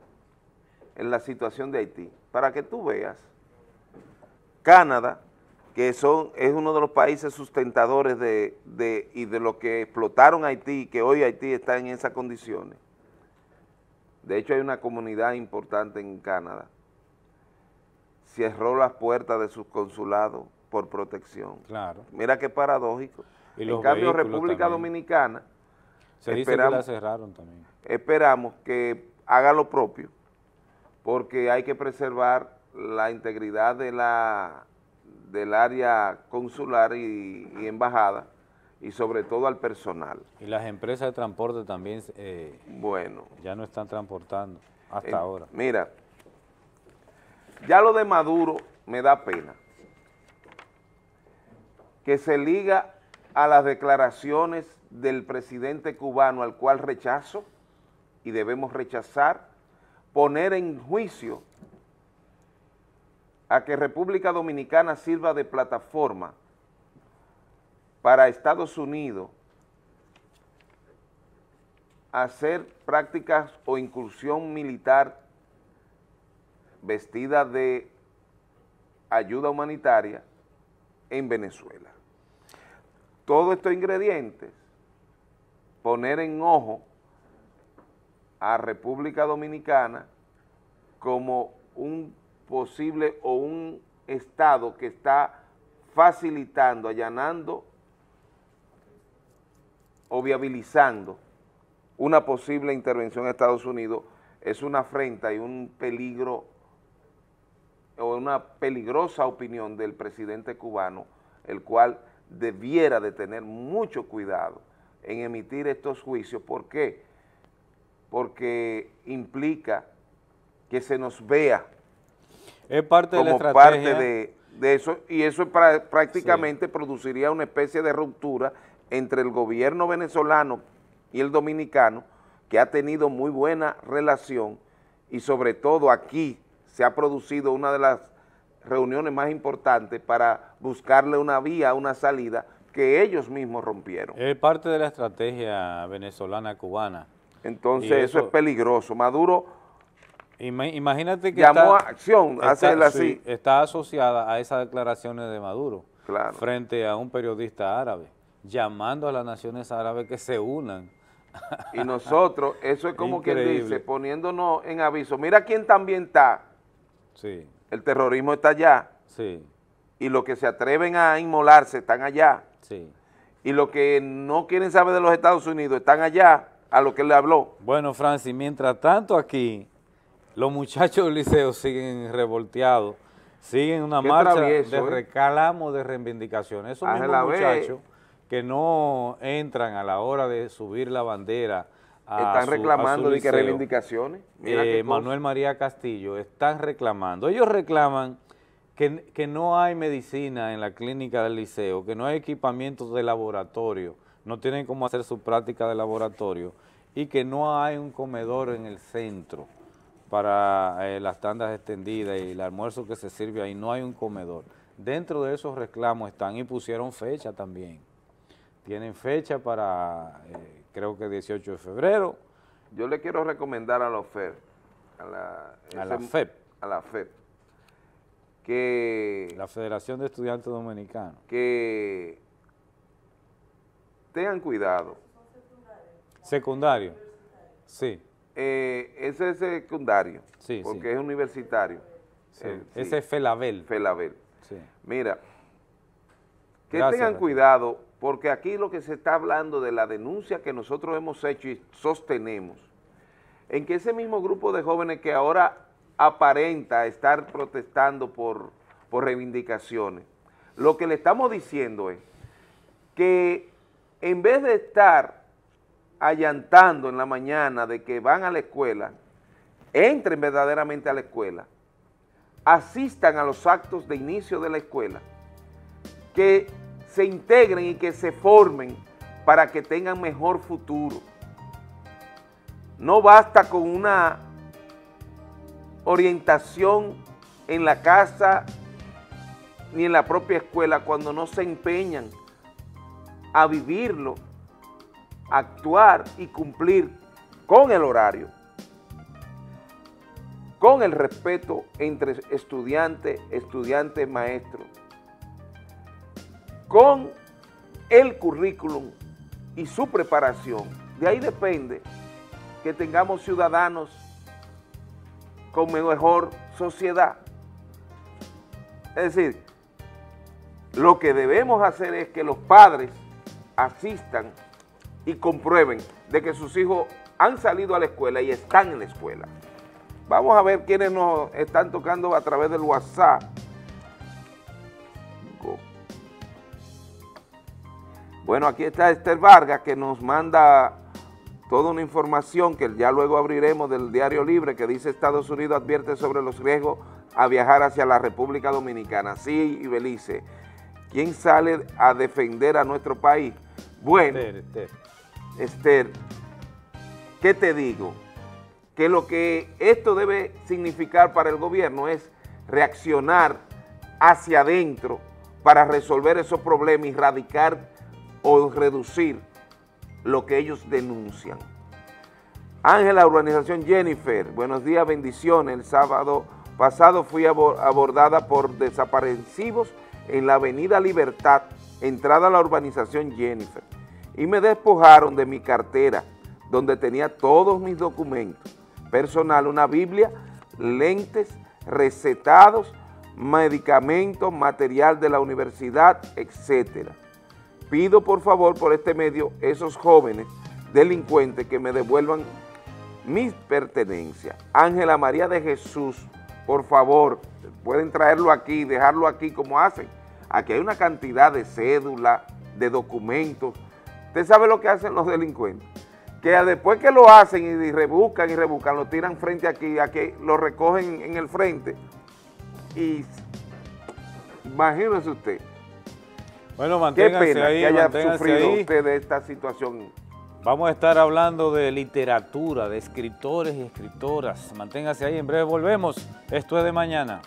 en la situación de Haití, para que tú veas, Canadá, que son, es uno de los países sustentadores de, de, y de lo que explotaron Haití, que hoy Haití está en esas condiciones. De hecho, hay una comunidad importante en Canadá. Cerró las puertas de sus consulados por protección. Claro. Mira qué paradójico. Y en cambio, República también. Dominicana, se dice que la cerraron también. Esperamos que haga lo propio, porque hay que preservar la integridad de la, del área consular y, y embajada, y sobre todo al personal. Y las empresas de transporte también eh, bueno, ya no están transportando hasta eh, ahora. Mira, ya lo de Maduro me da pena. Que se liga a las declaraciones del presidente cubano, al cual rechazo y debemos rechazar, poner en juicio a que República Dominicana sirva de plataforma para Estados Unidos hacer prácticas o incursión militar vestida de ayuda humanitaria en Venezuela. Todos estos ingredientes, poner en ojo a República Dominicana como un posible o un estado que está facilitando, allanando o viabilizando una posible intervención en Estados Unidos, es una afrenta y un peligro o una peligrosa opinión del presidente cubano, el cual debiera de tener mucho cuidado en emitir estos juicios. ¿Por qué? Porque implica que se nos vea es parte como de la estrategia. parte de, de eso, y eso pra, prácticamente sí. produciría una especie de ruptura entre el gobierno venezolano y el dominicano, que ha tenido muy buena relación, y sobre todo aquí se ha producido una de las reuniones más importantes para buscarle una vía, una salida, que ellos mismos rompieron. Es parte de la estrategia venezolana-cubana. Entonces eso, eso es peligroso. Maduro ima, imagínate que llamó está, a acción, está, hacerla así. Sí, está asociada a esas declaraciones de Maduro, claro, frente a un periodista árabe, llamando a las naciones árabes que se unan. Y nosotros, eso es como quien dice, poniéndonos en aviso. Mira quién también está. Sí. El terrorismo está allá. Sí. Y los que se atreven a inmolarse están allá. Sí. Y los que no quieren saber de los Estados Unidos están allá, a lo que él le habló. Bueno, Francis, mientras tanto aquí, los muchachos del liceo siguen revolteados, siguen una Qué marcha travieso, de ¿eh? reclamo, de reivindicación. Esos Ángel mismos Abé. muchachos que no entran a la hora de subir la bandera a Están su, reclamando a su de que liceo, reivindicaciones. Mira eh, qué cosa. Manuel María Castillo, están reclamando. Ellos reclaman que, que no hay medicina en la clínica del liceo, que no hay equipamientos de laboratorio, no tienen cómo hacer su práctica de laboratorio, y que no hay un comedor en el centro para eh, las tandas extendidas y el almuerzo que se sirve ahí, no hay un comedor. Dentro de esos reclamos están y pusieron fecha también. Tienen fecha para, eh, creo que dieciocho de febrero. Yo le quiero recomendar a la F E P, a la, a la ese, F E P, a la F E P, que... la Federación de Estudiantes Dominicanos. Que tengan cuidado. Secundario, sí. Eh, ese es secundario, sí, porque sí. es universitario. Sí. Eh, sí. Ese es FELABEL. FELABEL. Sí. Mira, que Gracias, tengan Rafael. cuidado, porque aquí lo que se está hablando de la denuncia que nosotros hemos hecho y sostenemos, en que ese mismo grupo de jóvenes que ahora aparenta estar protestando por, por reivindicaciones, lo que le estamos diciendo es que en vez de estar allantando en la mañana de que van a la escuela, entren verdaderamente a la escuela, asistan a los actos de inicio de la escuela, que se integren y que se formen para que tengan mejor futuro. No basta con una orientación en la casa ni en la propia escuela cuando no se empeñan a vivirlo, actuar y cumplir con el horario, con el respeto entre estudiante, estudiante, maestro, con el currículum y su preparación. De ahí depende que tengamos ciudadanos con mejor sociedad. Es decir, lo que debemos hacer es que los padres asistan y comprueben de que sus hijos han salido a la escuela y están en la escuela. Vamos a ver quiénes nos están tocando a través del WhatsApp. Bueno, aquí está Esther Vargas, que nos manda toda una información que ya luego abriremos del Diario Libre, que dice: Estados Unidos advierte sobre los riesgos a viajar hacia la República Dominicana. Sí, y Belice. ¿quién sale a defender a nuestro país? Bueno, Esther, Esther. Esther, ¿qué te digo? Que lo que esto debe significar para el gobierno es reaccionar hacia adentro para resolver esos problemas y erradicar o reducir lo que ellos denuncian. Ángela, urbanización Jennifer, buenos días, bendiciones. El sábado pasado fui abordada por desaparecidos en la avenida Libertad, entrada a la urbanización Jennifer, y me despojaron de mi cartera, donde tenía todos mis documentos personal, una Biblia, lentes, recetados, medicamentos, material de la universidad, etcétera. Pido por favor por este medio esos jóvenes delincuentes que me devuelvan mis pertenencias. Ángela María de Jesús, por favor, pueden traerlo aquí, dejarlo aquí como hacen. Aquí hay una cantidad de cédulas, de documentos. ¿Usted sabe lo que hacen los delincuentes? Que después que lo hacen y rebuscan y rebuscan, lo tiran frente aquí, aquí lo recogen en el frente y imagínese usted. Bueno, manténgase Qué pena ahí, que haya manténgase sufrido ahí. usted de esta situación. Vamos a estar hablando de literatura, de escritores y escritoras. Manténgase ahí, en breve volvemos. Esto es De Mañana.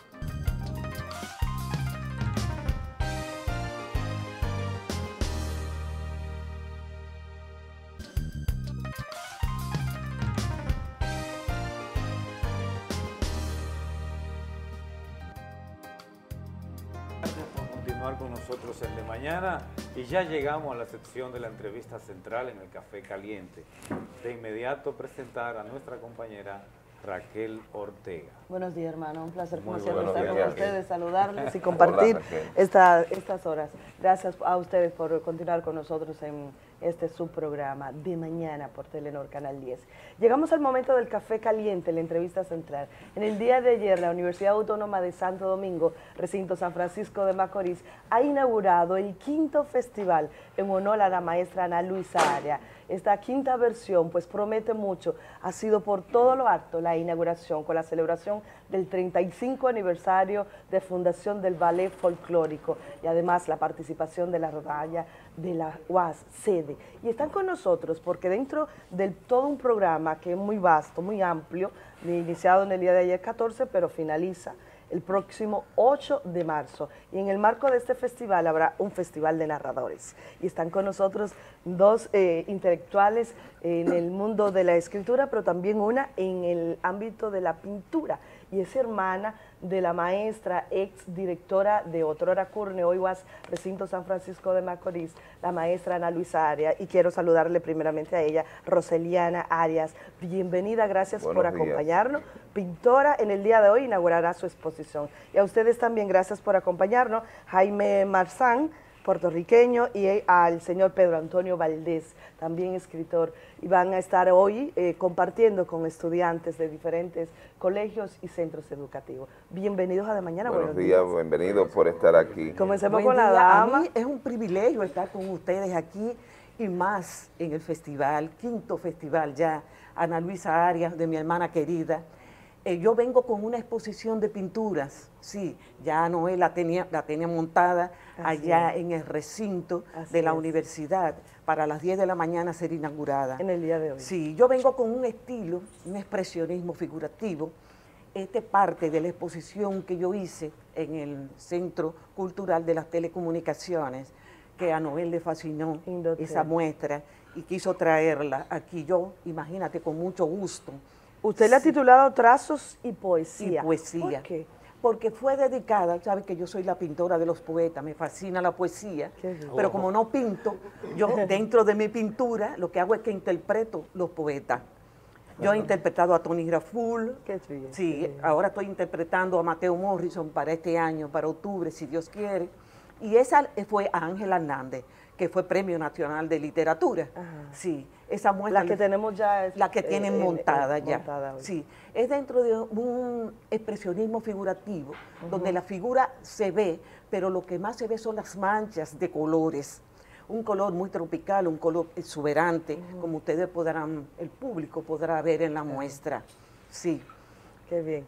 Con nosotros el De Mañana y ya llegamos a la sección de la entrevista central en el Café Caliente. De inmediato presentar a nuestra compañera Raquel Ortega. Buenos días, hermano. Un placer, como Muy siempre, buenos estar días, con Raquel. ustedes, saludarles y compartir Hola, Raquel. esta, estas horas. Gracias a ustedes por continuar con nosotros en este subprograma De Mañana por Telenor Canal diez. Llegamos al momento del Café Caliente, la entrevista central. En el día de ayer, la Universidad Autónoma de Santo Domingo, recinto San Francisco de Macorís, ha inaugurado el quinto festival en honor a la maestra Ana Luisa Arias. Esta quinta versión pues promete mucho, ha sido por todo lo alto la inauguración con la celebración del treinta y cinco aniversario de fundación del ballet folclórico y además la participación de la rodalla de la U A S sede. Y están con nosotros porque dentro de todo un programa que es muy vasto, muy amplio, iniciado en el día de ayer catorce, pero finaliza el próximo ocho de marzo. Y en el marco de este festival habrá un festival de narradores. Y están con nosotros dos eh, intelectuales en el mundo de la escritura, pero también una en el ámbito de la pintura. Y es hermana de la maestra, ex directora de Otrora Curne, hoy U A S Recinto San Francisco de Macorís, la maestra Ana Luisa Arias. Y quiero saludarle primeramente a ella, Roseliana Arias. Bienvenida, gracias Buenos por días. acompañarnos. Pintora, en el día de hoy inaugurará su exposición. Y a ustedes también, gracias por acompañarnos. Jaime Marzán, puertorriqueño, y al señor Pedro Antonio Valdés, también escritor, y van a estar hoy eh, compartiendo con estudiantes de diferentes colegios y centros educativos. Bienvenidos a De Mañana. Buenos días, bienvenidos por estar aquí. Comencemos Buen con la día. dama. A mí es un privilegio estar con ustedes aquí y más en el festival, quinto festival ya, Ana Luisa Arias, de mi hermana querida. Eh, yo vengo con una exposición de pinturas, sí, ya Noé la tenía, la tenía montada Así allá es. en el recinto Así de la es. universidad para las diez de la mañana ser inaugurada. En el día de hoy. Sí, yo vengo con un estilo, un expresionismo figurativo. Este parte de la exposición que yo hice en el Centro Cultural de las Telecomunicaciones, que a Noel le fascinó Indotel. esa muestra y quiso traerla aquí. Yo, imagínate, con mucho gusto. Usted le ha titulado Trazos y Poesía. Y poesía. ¿Por qué? Porque fue dedicada, sabe que yo soy la pintora de los poetas, me fascina la poesía, pero como no pinto, yo dentro de mi pintura lo que hago es que interpreto los poetas. Yo he interpretado a Tony Graful, sí, ahora estoy interpretando a Mateo Morrison para este año, para octubre, si Dios quiere, y esa fue a Ángela Hernández, que fue Premio Nacional de Literatura. Ajá. Sí, esa muestra. La que tenemos ya es, La que tienen eh, montada eh, ya. montada hoy. Sí, es dentro de un expresionismo figurativo, donde la figura se ve, pero lo que más se ve son las manchas de colores. Un color muy tropical, un color exuberante, como ustedes podrán, el público podrá ver en la muestra. Sí. Qué bien.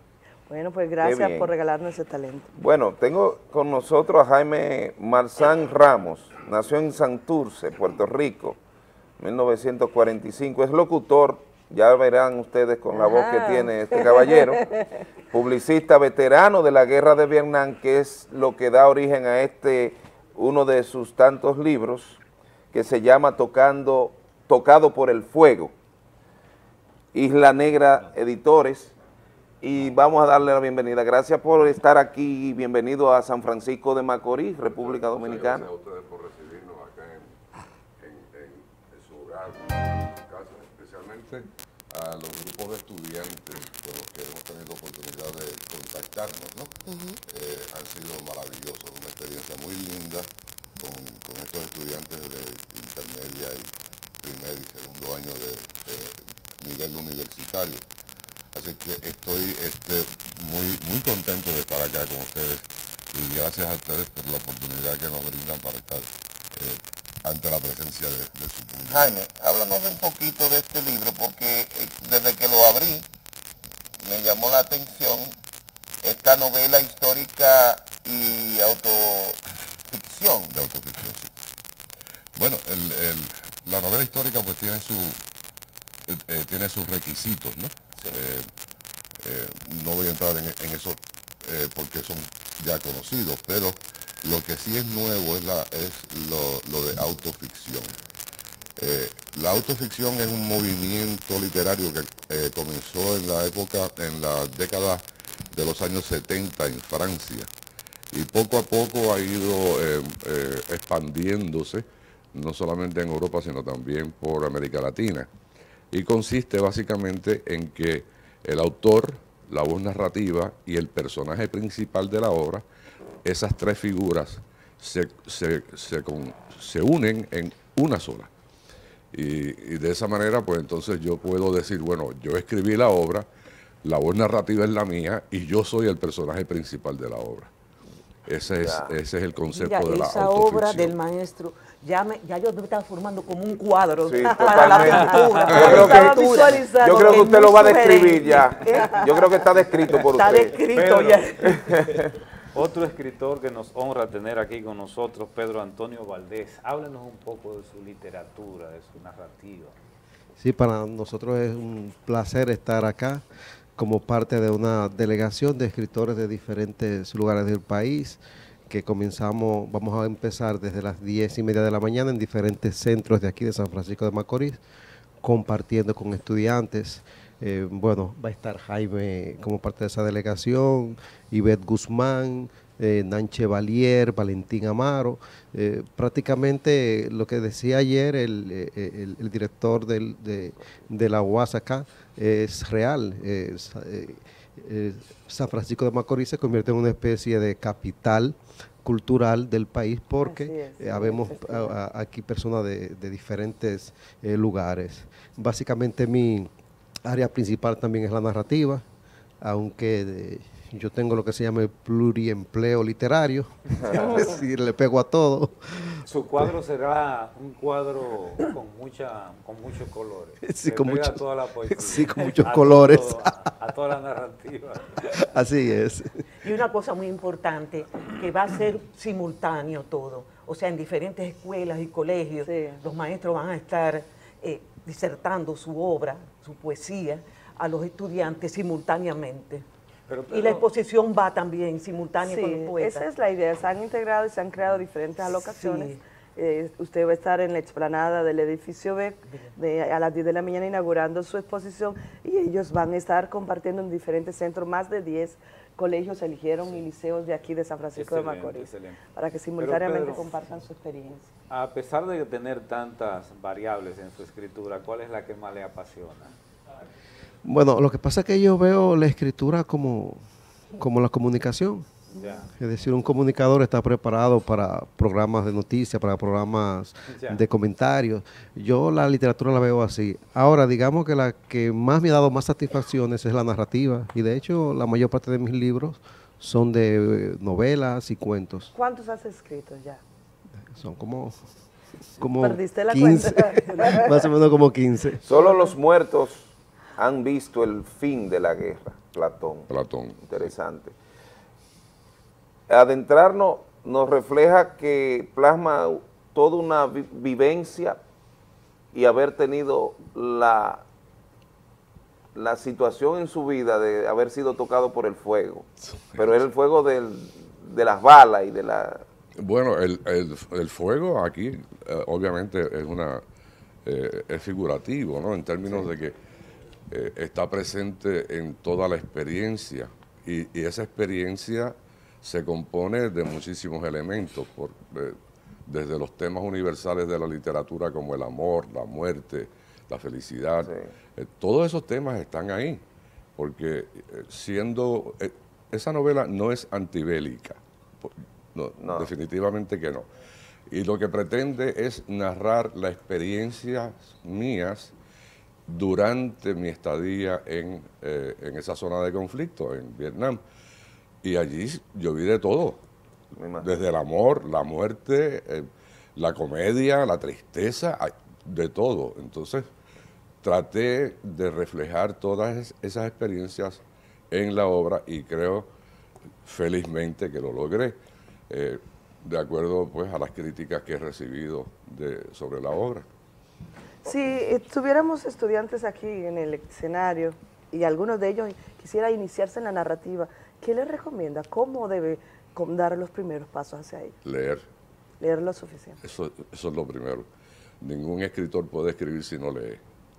Bueno, pues gracias por regalarnos ese talento. Bueno, tengo con nosotros a Jaime Marzán Ramos, nació en Santurce, Puerto Rico, mil novecientos cuarenta y cinco, es locutor, ya verán ustedes con la voz que tiene este caballero, publicista veterano de la Guerra de Vietnam, que es lo que da origen a este, uno de sus tantos libros, que se llama Tocando, Tocado por el Fuego, Isla Negra Editores, y vamos a darle la bienvenida. Gracias por estar aquí y bienvenido a San Francisco de Macorís, República Dominicana. Gracias a ustedes por recibirnos acá en, en, en, en su hogar, en su casa, especialmente a los grupos de estudiantes con los que hemos tenido oportunidad de contactarnos, ¿no? Uh-huh. eh, han sido maravillosos, una experiencia muy linda con, con estos estudiantes de intermedia y primer y segundo año de, de nivel universitario. Así que estoy este, muy, muy contento de estar acá con ustedes y gracias a ustedes por la oportunidad que nos brindan para estar eh, ante la presencia de, de su público. Jaime, háblanos un poquito de este libro porque eh, desde que lo abrí me llamó la atención esta novela histórica y autoficción. De autoficción, sí. Bueno, el, el, la novela histórica pues tiene, su, eh, eh, tiene sus requisitos, ¿no? Sí. Eh, eh, no voy a entrar en, en eso eh, porque son ya conocidos, pero lo que sí es nuevo es, la, es lo, lo de autoficción. Eh, la autoficción es un movimiento literario que eh, comenzó en la época, en la década de los años setenta en Francia y poco a poco ha ido eh, eh, expandiéndose, no solamente en Europa sino también por América Latina. Y consiste básicamente en que el autor, la voz narrativa y el personaje principal de la obra, esas tres figuras se, se, se, con, se unen en una sola. Y, y de esa manera, pues entonces yo puedo decir, bueno, yo escribí la obra, la voz narrativa es la mía y yo soy el personaje principal de la obra. Ese es, ese es el concepto. Mira, de la esa autoficción. Obra del maestro, ya, me, ya yo me estaba formando como un cuadro sí, para la pintura. Yo creo que, yo creo que usted lo va a describir ya. Yo creo que está descrito por está usted. Está descrito Pedro, ya. Otro escritor que nos honra tener aquí con nosotros, Pedro Antonio Valdés. Háblanos un poco de su literatura, de su narrativa. Sí, para nosotros es un placer estar acá como parte de una delegación de escritores de diferentes lugares del país, que comenzamos, vamos a empezar desde las diez y media de la mañana en diferentes centros de aquí de San Francisco de Macorís, compartiendo con estudiantes. Eh, bueno, va a estar Jaime como parte de esa delegación, Ivette Guzmán, eh, Nanche Valier, Valentín Amaro. Eh, prácticamente lo que decía ayer el, el, el director del, de, de la U A S acá es real. Es, eh, eh, San Francisco de Macorís se convierte en una especie de capital cultural del país porque es, eh, habemos a, a, aquí personas de, de diferentes eh, lugares. Básicamente mi área principal también es la narrativa, aunque de, yo tengo lo que se llama el pluriempleo literario, es decir, le pego a todo. Su cuadro será un cuadro con mucha, con muchos colores. Sí, le con, pega mucho, a toda la poesía, sí, con muchos a colores. Todo, a, a toda la narrativa. Así es. Y una cosa muy importante, que va a ser simultáneo todo. O sea, en diferentes escuelas y colegios, sí. los maestros van a estar eh, disertando su obra, su poesía, a los estudiantes simultáneamente. Pero, pero, y la exposición va también simultánea sí, con los poetas. Esa es la idea, se han integrado y se han creado diferentes alocaciones. Sí. Eh, usted va a estar en la explanada del edificio B de, a las diez de la mañana inaugurando su exposición y ellos van a estar compartiendo en diferentes centros, más de diez colegios eligieron sí. y liceos de aquí de San Francisco excelente, de Macorís, excelente. Para que simultáneamente Pedro, compartan su experiencia. A pesar de tener tantas variables en su escritura, ¿cuál es la que más le apasiona? Bueno, lo que pasa es que yo veo la escritura como, como la comunicación. Yeah. Es decir, un comunicador está preparado para programas de noticias, para programas yeah. de comentarios. Yo la literatura la veo así. Ahora, digamos que la que más me ha dado más satisfacciones es la narrativa. Y de hecho, la mayor parte de mis libros son de novelas y cuentos. ¿Cuántos has escrito ya? Son como, como ¿Perdiste la quince, cuenta? Más o menos como quince. Solo los muertos han visto el fin de la guerra. Platón. Platón. Interesante. Adentrarnos nos refleja que plasma toda una vi vivencia y haber tenido la, la situación en su vida de haber sido tocado por el fuego, pero era el fuego del, de las balas y de la... Bueno, el, el, el fuego aquí eh, obviamente es una eh, es figurativo, ¿no? En términos sí. de que eh, está presente en toda la experiencia y, y esa experiencia se compone de muchísimos elementos, por, eh, desde los temas universales de la literatura como el amor, la muerte, la felicidad, sí. eh, todos esos temas están ahí, porque eh, siendo, eh, esa novela no es antibélica, no, no. definitivamente que no, y lo que pretende es narrar las experiencias mías durante mi estadía en, eh, en esa zona de conflicto, en Vietnam. Y allí yo vi de todo, desde el amor, la muerte, eh, la comedia, la tristeza, de todo. Entonces traté de reflejar todas esas experiencias en la obra y creo felizmente que lo logré, eh, de acuerdo pues a las críticas que he recibido de, sobre la obra. Si tuviéramos estudiantes aquí en el escenario y algunos de ellos quisiera iniciarse en la narrativa, ¿qué les recomienda? ¿Cómo debe dar los primeros pasos hacia ello? Leer. Leer lo suficiente. Eso, eso es lo primero. Ningún escritor puede escribir si no lee.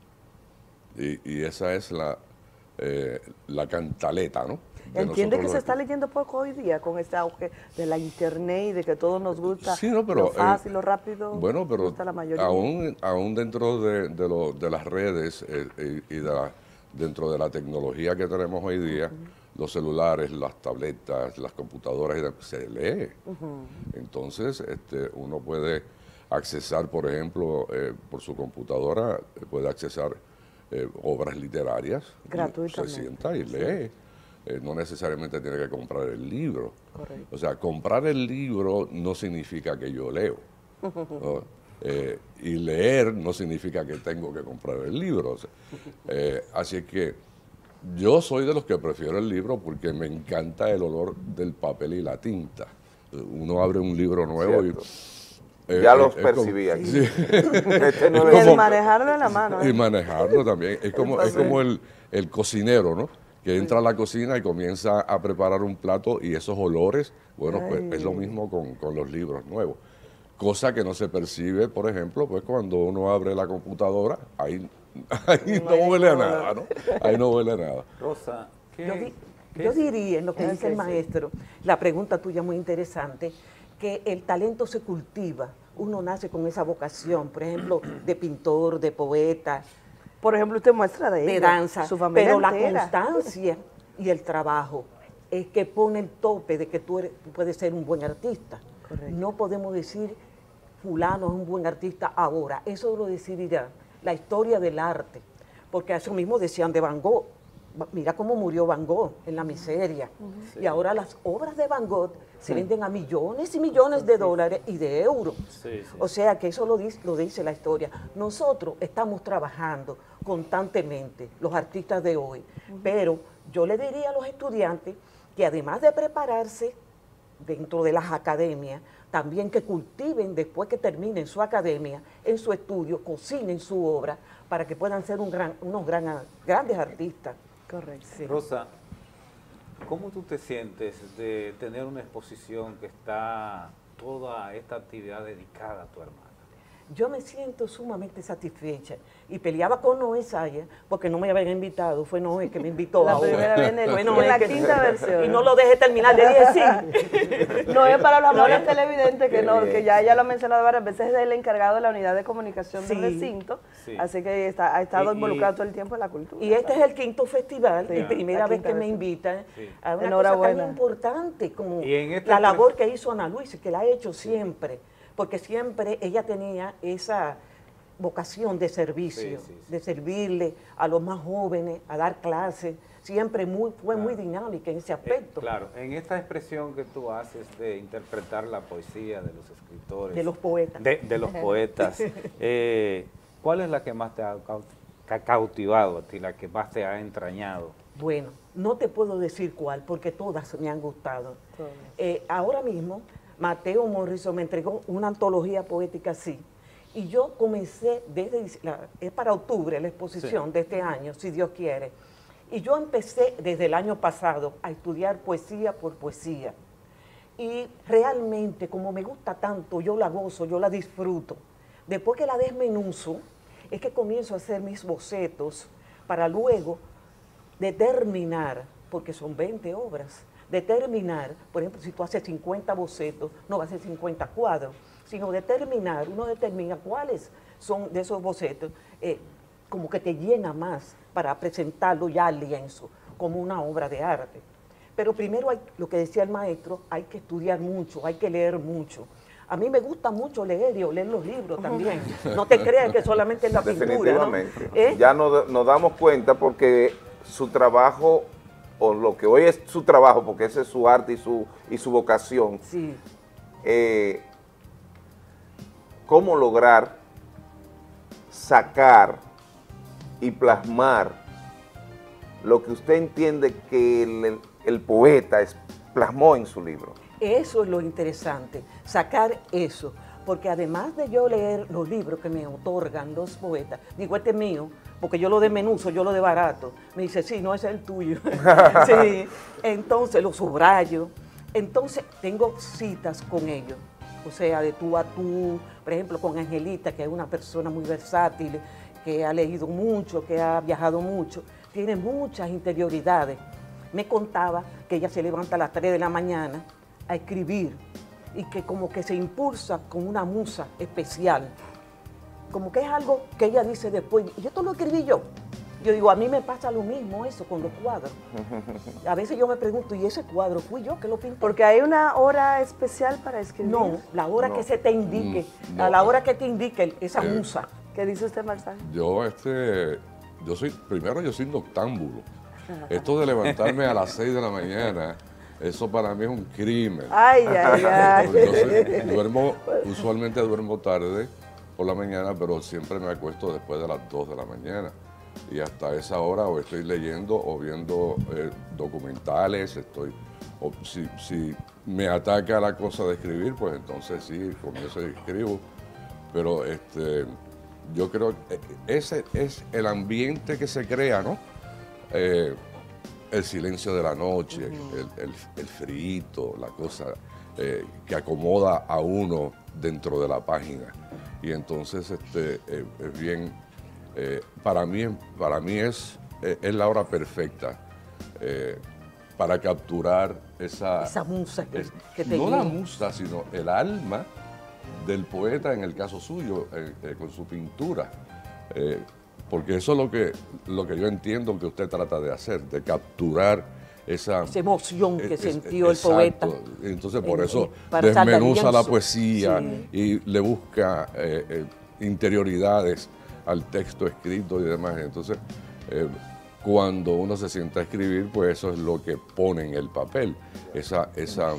Y, y esa es la, eh, la cantaleta, ¿no? Entiende que se está leyendo poco hoy día con este auge de la internet y de que todo nos gusta sí, no, pero, lo fácil, eh, lo rápido. Bueno, pero gusta la mayoría. Aún, aún dentro de, de, lo, de las redes eh, y, y de la, dentro de la tecnología que tenemos hoy día, uh-huh. los celulares, las tabletas, las computadoras, se lee. Uh-huh. Entonces, este, uno puede accesar, por ejemplo, eh, por su computadora, puede accesar eh, obras literarias. Gratuitamente. Se sienta y lee. Sí. Eh, no necesariamente tiene que comprar el libro. Correcto. O sea, comprar el libro no significa que yo leo. ¿no? Eh, y leer no significa que tengo que comprar el libro. O sea, eh, así que yo soy de los que prefiero el libro porque me encanta el olor del papel y la tinta. Uno abre un libro nuevo Cierto. y... Eh, ya los es percibía. Como, sí. este no y el manejarlo en la mano. ¿eh? Y manejarlo también. Es como, es como el, el cocinero, ¿no? Que entra a la cocina y comienza a preparar un plato y esos olores, bueno, Ay. pues es lo mismo con, con los libros nuevos. Cosa que no se percibe, por ejemplo, pues cuando uno abre la computadora, ahí, ahí no, no huele a nada, ¿no? Ahí no huele a nada. Rosa, ¿qué, yo, di, ¿qué yo diría, en lo que ¿Qué dice el maestro, la pregunta tuya muy interesante, que el talento se cultiva, uno nace con esa vocación, por ejemplo, de pintor, de poeta. Por ejemplo, usted muestra de, de ella, danza, su familia pero entera. La constancia y el trabajo es que pone el tope de que tú, eres, tú puedes ser un buen artista. Correcto. No podemos decir fulano es un buen artista ahora, eso lo decidirá la historia del arte, porque eso mismo decían de Van Gogh. Mira cómo murió Van Gogh en la miseria. Uh-huh. Sí. Y ahora las obras de Van Gogh se venden a millones y millones de dólares y de euros. Sí, sí. O sea que eso lo dice, lo dice la historia. Nosotros estamos trabajando constantemente, los artistas de hoy, uh-huh. pero yo le diría a los estudiantes que además de prepararse dentro de las academias, también que cultiven después que terminen su academia, en su estudio, cocinen su obra para que puedan ser un gran, unos gran, grandes artistas. Correcto. Sí. Rosa, ¿cómo tú te sientes de tener una exposición que está toda esta actividad dedicada a tu hermana? Yo me siento sumamente satisfecha y peleaba con Noé Saya porque no me habían invitado, fue Noé que me invitó la ahora. primera vez en, el, en la que, quinta versión. Y no lo dejé terminar, le dije sí. Noé para los amores no, televidentes, que, no, que ya ella lo ha mencionado varias veces, es el encargado de la unidad de comunicación sí, del recinto, sí. así que está, ha estado y, involucrado y, todo el tiempo en la cultura. Y este es el quinto festival, sí, la primera vez que versión. me invitan sí. a una cosa tan importante como este la labor que hizo Ana Luisa, que la ha hecho sí. siempre, porque siempre ella tenía esa vocación de servicio, sí, sí, sí. de servirle a los más jóvenes, a dar clases, siempre muy, fue claro. muy dinámica en ese aspecto. Eh, claro, en esta expresión que tú haces de interpretar la poesía de los escritores. De los poetas. De, de los poetas. eh, ¿Cuál es la que más te ha cautivado a ti, la que más te ha entrañado? Bueno, no te puedo decir cuál, porque todas me han gustado. Eh, ahora mismo, Mateo Morrison me entregó una antología poética así, y yo comencé desde, la, es para octubre la exposición sí. de este año, si Dios quiere, y yo empecé desde el año pasado a estudiar poesía por poesía, y realmente, como me gusta tanto, yo la gozo, yo la disfruto. Después que la desmenuzo, es que comienzo a hacer mis bocetos para luego determinar, porque son veinte obras, determinar, por ejemplo, si tú haces cincuenta bocetos, no va a ser cincuenta cuadros, sino determinar, uno determina cuáles son de esos bocetos, eh, como que te llena más para presentarlo ya al lienzo, como una obra de arte. Pero primero, hay, lo que decía el maestro, hay que estudiar mucho, hay que leer mucho. A mí me gusta mucho leer y oler los libros también. No te creas que solamente es la pintura, definitivamente. ¿no? ¿Eh? Ya nos, nos damos cuenta porque su trabajo, o lo que hoy es su trabajo, porque ese es su arte y su, y su vocación, sí. eh, cómo lograr sacar y plasmar lo que usted entiende que el, el poeta es, plasmó en su libro. Eso es lo interesante, sacar eso, porque además de yo leer los libros que me otorgan los poetas, digo, este es mío, porque yo lo desmenuzo, yo lo desbarato, me dice, sí, no, ese es el tuyo, sí, entonces lo subrayo, entonces tengo citas con ellos, o sea, de tú a tú, por ejemplo, con Angelita, que es una persona muy versátil, que ha leído mucho, que ha viajado mucho, tiene muchas interioridades. Me contaba que ella se levanta a las tres de la mañana a escribir y que como que se impulsa con una musa especial, como que es algo que ella dice después, y esto lo escribí yo. Yo digo, a mí me pasa lo mismo eso con los cuadros. A veces yo me pregunto, ¿y ese cuadro fui yo que lo pinté? Porque hay una hora especial para escribir. No, la hora no. que se te indique, mm, no. a la hora que te indique esa eh, musa. ¿Qué dice usted, Marzán? Yo, este, yo soy, primero yo soy noctámbulo. Esto de levantarme a las seis de la mañana, eso para mí es un crimen. Ay, ay, ay. Yo soy, duermo, usualmente duermo tarde por la mañana, pero siempre me acuesto después de las dos de la mañana. Y hasta esa hora o estoy leyendo o viendo eh, documentales, estoy, o si, si me ataca la cosa de escribir, pues entonces sí, comienzo y escribo. Pero este, yo creo que ese es el ambiente que se crea, ¿no? Eh, el silencio de la noche, uh-huh. el, el, el frito, la cosa eh, que acomoda a uno dentro de la página. Y entonces este, eh, es bien, eh, para mí, para mí es, eh, es la hora perfecta eh, para capturar esa... Esa musa que, es, que te No llena. la musa, sino el alma del poeta, en el caso suyo, eh, eh, con su pintura. Eh, porque eso es lo que, lo que yo entiendo que usted trata de hacer, de capturar esa, esa emoción que es, sintió es, el poeta. Entonces por en, eso en, desmenuza la poesía sí. y le busca eh, eh, interioridades al texto escrito y demás. Entonces eh, cuando uno se sienta a escribir, pues eso es lo que pone en el papel, esa, esa,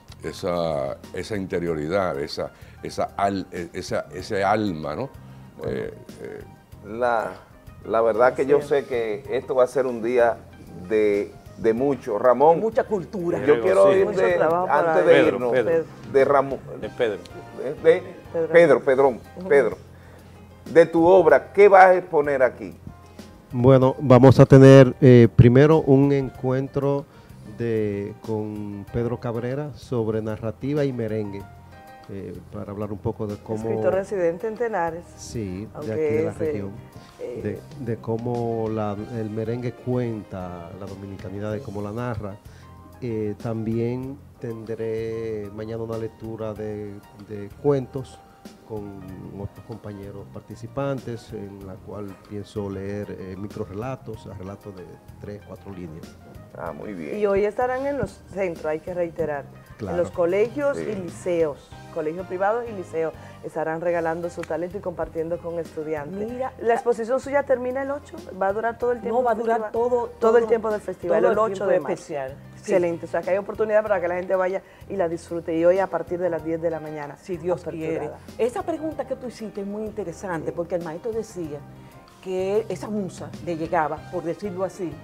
esa, esa interioridad, esa, esa, al, esa, ese alma, ¿no? Bueno, eh, eh, La, la verdad que yo sé que esto va a ser un día de, de mucho. Ramón. De mucha cultura. Yo Pedro, quiero sí. ir de, antes de Pedro, irnos, Pedro. de Ramón. De Pedro. De, de Pedro, Pedro, Pedrón, Pedro. De tu obra, ¿qué vas a exponer aquí? Bueno, vamos a tener eh, primero un encuentro de, con Pedro Cabrera sobre narrativa y merengue. Eh, para hablar un poco de cómo... Escritor residente en Tenares. Sí, de Aunque aquí de la es, región. Eh, De, de cómo la, el merengue cuenta la dominicanidad, de cómo la narra. Eh, también tendré mañana una lectura de, de cuentos con otros compañeros participantes, en la cual pienso leer eh, microrelatos, relatos de tres, cuatro líneas. Ah, muy bien. Y hoy estarán en los centros, hay que reiterar, Claro. en los colegios Sí. y liceos, colegios privados y liceos, estarán regalando su talento y compartiendo con estudiantes. Mira, ¿la exposición suya termina el ocho? ¿Va a durar todo el tiempo? No, va a del durar festival? todo, todo el tiempo del festival, todo el ocho tiempo de marzo. especial. Excelente, o sea que hay oportunidad para que la gente vaya y la disfrute. Y hoy a partir de las diez de la mañana. Si Dios aperturada. quiere. Esa pregunta que tú hiciste es muy interesante, sí. porque el maestro decía que esa musa le llegaba, por decirlo así,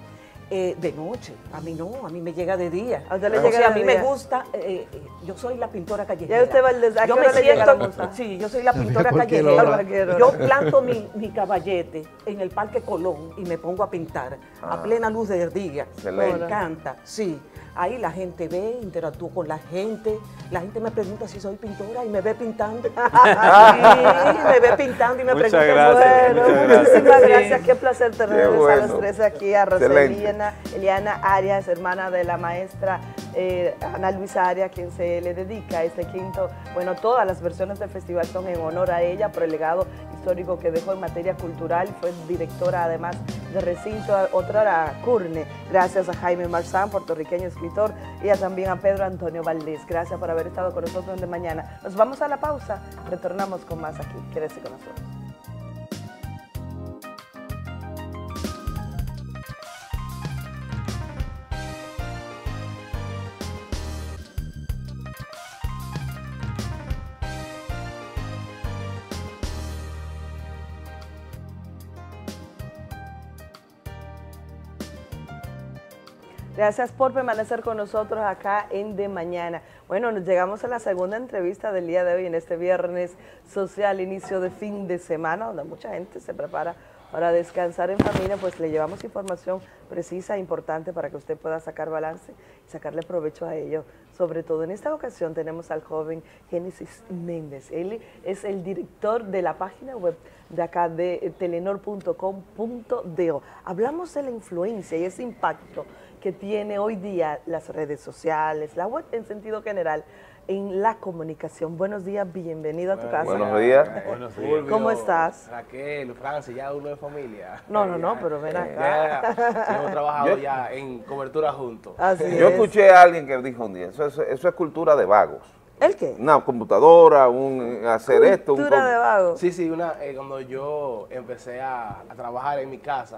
Eh, de noche, a mí no, a mí me llega de día. A usted le O llega sea, de a mí día. me gusta, eh, eh, yo soy la pintora callejera. Ya usted va al des- ¿a qué yo hora me le llega la siento, musa? sí, yo soy la También pintora a cualquier callejera. hora. A cualquier hora. Yo planto mi, mi caballete en el Parque Colón y me pongo a pintar Ah. a plena luz del día. Excelente. Me encanta, sí. Ahí la gente ve, interactúo con la gente. La gente me pregunta si soy pintora y me ve pintando. Sí, me ve pintando y me Muchas pregunta. gracias, Bueno, muchas gracias. Muchísimas Sí. gracias, qué placer tenerles Qué a bueno. los tres aquí, a Excelente. Roselina, Eliana Arias, hermana de la maestra eh, Ana Luisa Arias, quien se le dedica a este quinto, bueno, todas las versiones del festival son en honor a ella por el legado histórico que dejó en materia cultural, fue directora además de recinto, otra era Curne, gracias a Jaime Marzán, puertorriqueño escritor, y a, también a Pedro Antonio Valdés, gracias por haber estado con nosotros de mañana. Nos vamos a la pausa, retornamos con más aquí, quédese con nosotros. Gracias por permanecer con nosotros acá en De Mañana. Bueno, nos llegamos a la segunda entrevista del día de hoy, en este viernes social, inicio de fin de semana, donde mucha gente se prepara para descansar en familia, pues le llevamos información precisa e importante para que usted pueda sacar balance y sacarle provecho a ello. Sobre todo en esta ocasión tenemos al joven Génesis Méndez. Él es el director de la página web de acá de telenor punto com punto do. Hablamos de la influencia y ese impacto que tiene hoy día las redes sociales, la web en sentido general, en la comunicación. Buenos días, bienvenido a tu casa. Buenos días. Buenos días. ¿Cómo estás? Raquel, Francis, ya uno de familia. No, no, no, pero ven acá. Ya hemos trabajado Yo- ya en cobertura juntos. Así Yo es. escuché a alguien que dijo un día, eso es, eso es cultura de vagos. ¿El qué? Una computadora, un hacer esto. Un Cultura com- de vago. Sí, sí, una, eh, cuando yo empecé a, a trabajar en mi casa,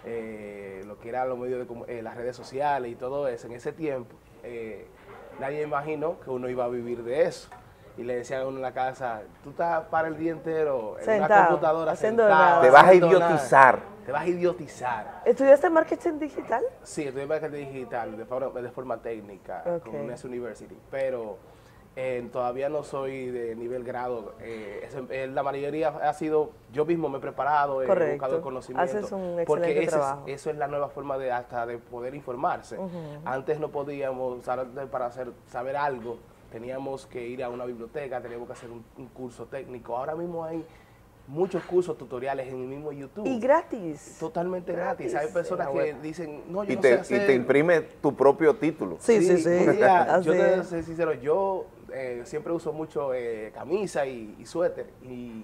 eh, lo que eran los medios de comu- eh, las redes sociales y todo eso, en ese tiempo, eh, nadie imaginó que uno iba a vivir de eso. Y le decían a uno en la casa, tú estás para el día entero en Sentado, una computadora haciendo sentado, nada. Te vas a haciendo idiotizar. nada. Te vas a idiotizar. ¿Estudiaste marketing digital? Sí, estudié marketing digital de forma, de forma técnica Ok. con U N E S University, pero eh, todavía no soy de nivel grado. Eh, es- eh, la mayoría ha sido, yo mismo me he preparado, he Correcto. buscado el conocimiento. Haces un porque excelente ese es- trabajo. eso es la nueva forma de hasta de poder informarse. Ujú. Antes no podíamos, saber- para hacer, saber algo, teníamos que ir a una biblioteca, teníamos que hacer un, un curso técnico. Ahora mismo hay muchos cursos tutoriales en el mismo YouTube. Y gratis. Totalmente gratis. Gratis Hay personas en la que web. dicen, no, yo Y no te, sé y hacer. te imprime tu propio título. Sí, sí, sí. Un día, Así yo te voy a es. ser sincero, yo eh, siempre uso mucho eh, camisa y, y suéter y,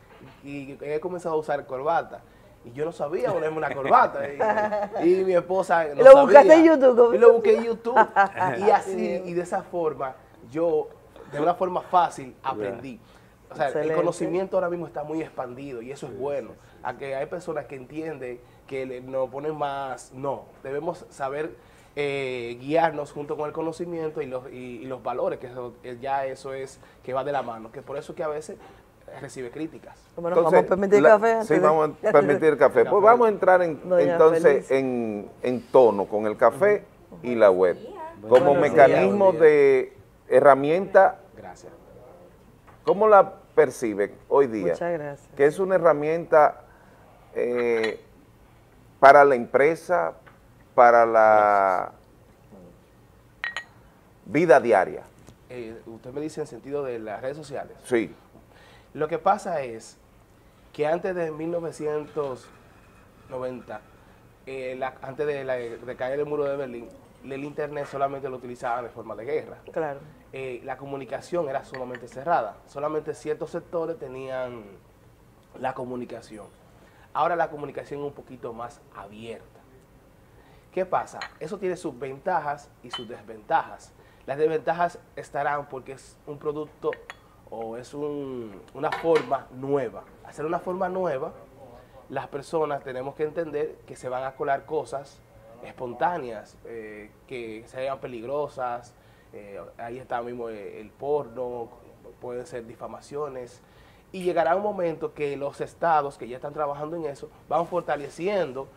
y he comenzado a usar corbata. Y yo no sabía ponerme una corbata. Y, y mi esposa no Y lo buscaste sabía. en YouTube, ¿cómo? Y lo busqué en YouTube. y Qué así, bien. y de esa forma, yo, de una forma fácil, aprendí. O sea, Excelente. el conocimiento ahora mismo está muy expandido y eso es bueno. A que hay personas que entienden que le- nos ponen más, no, debemos saber eh, guiarnos junto con el conocimiento y los, y, y los valores, que eso- eh, ya eso es que va de la mano, que por eso que a veces recibe críticas. Bueno, Entonces, vamos a permitir la- café. antes Sí, de- vamos a permitir el café. Pues vamos a entrar en- Doña entonces Feliz. en, en tono con el café y la web. Como Buenos mecanismo días. de herramienta, Gracias. ¿cómo la perciben hoy día? Muchas gracias. Que es una herramienta eh, para la empresa, para la vida diaria. Eh, usted me dice en sentido de las redes sociales. Sí. Lo que pasa es que antes de mil novecientos noventa, eh, la- antes de, la- de caer el muro de Berlín, el Internet solamente lo utilizaban de forma de guerra. Claro. Eh, la comunicación era sumamente cerrada. Solamente ciertos sectores tenían la comunicación. Ahora la comunicación es un poquito más abierta. ¿Qué pasa? Eso tiene sus ventajas y sus desventajas. Las desventajas estarán porque es un producto o es un- una forma nueva. Hacer una forma nueva, las personas tenemos que entender que se van a colar cosas espontáneas, eh, que sean peligrosas. Eh, ahí está mismo eh, el porno, pueden ser difamaciones. Y llegará un momento que los estados que ya están trabajando en eso van fortaleciendo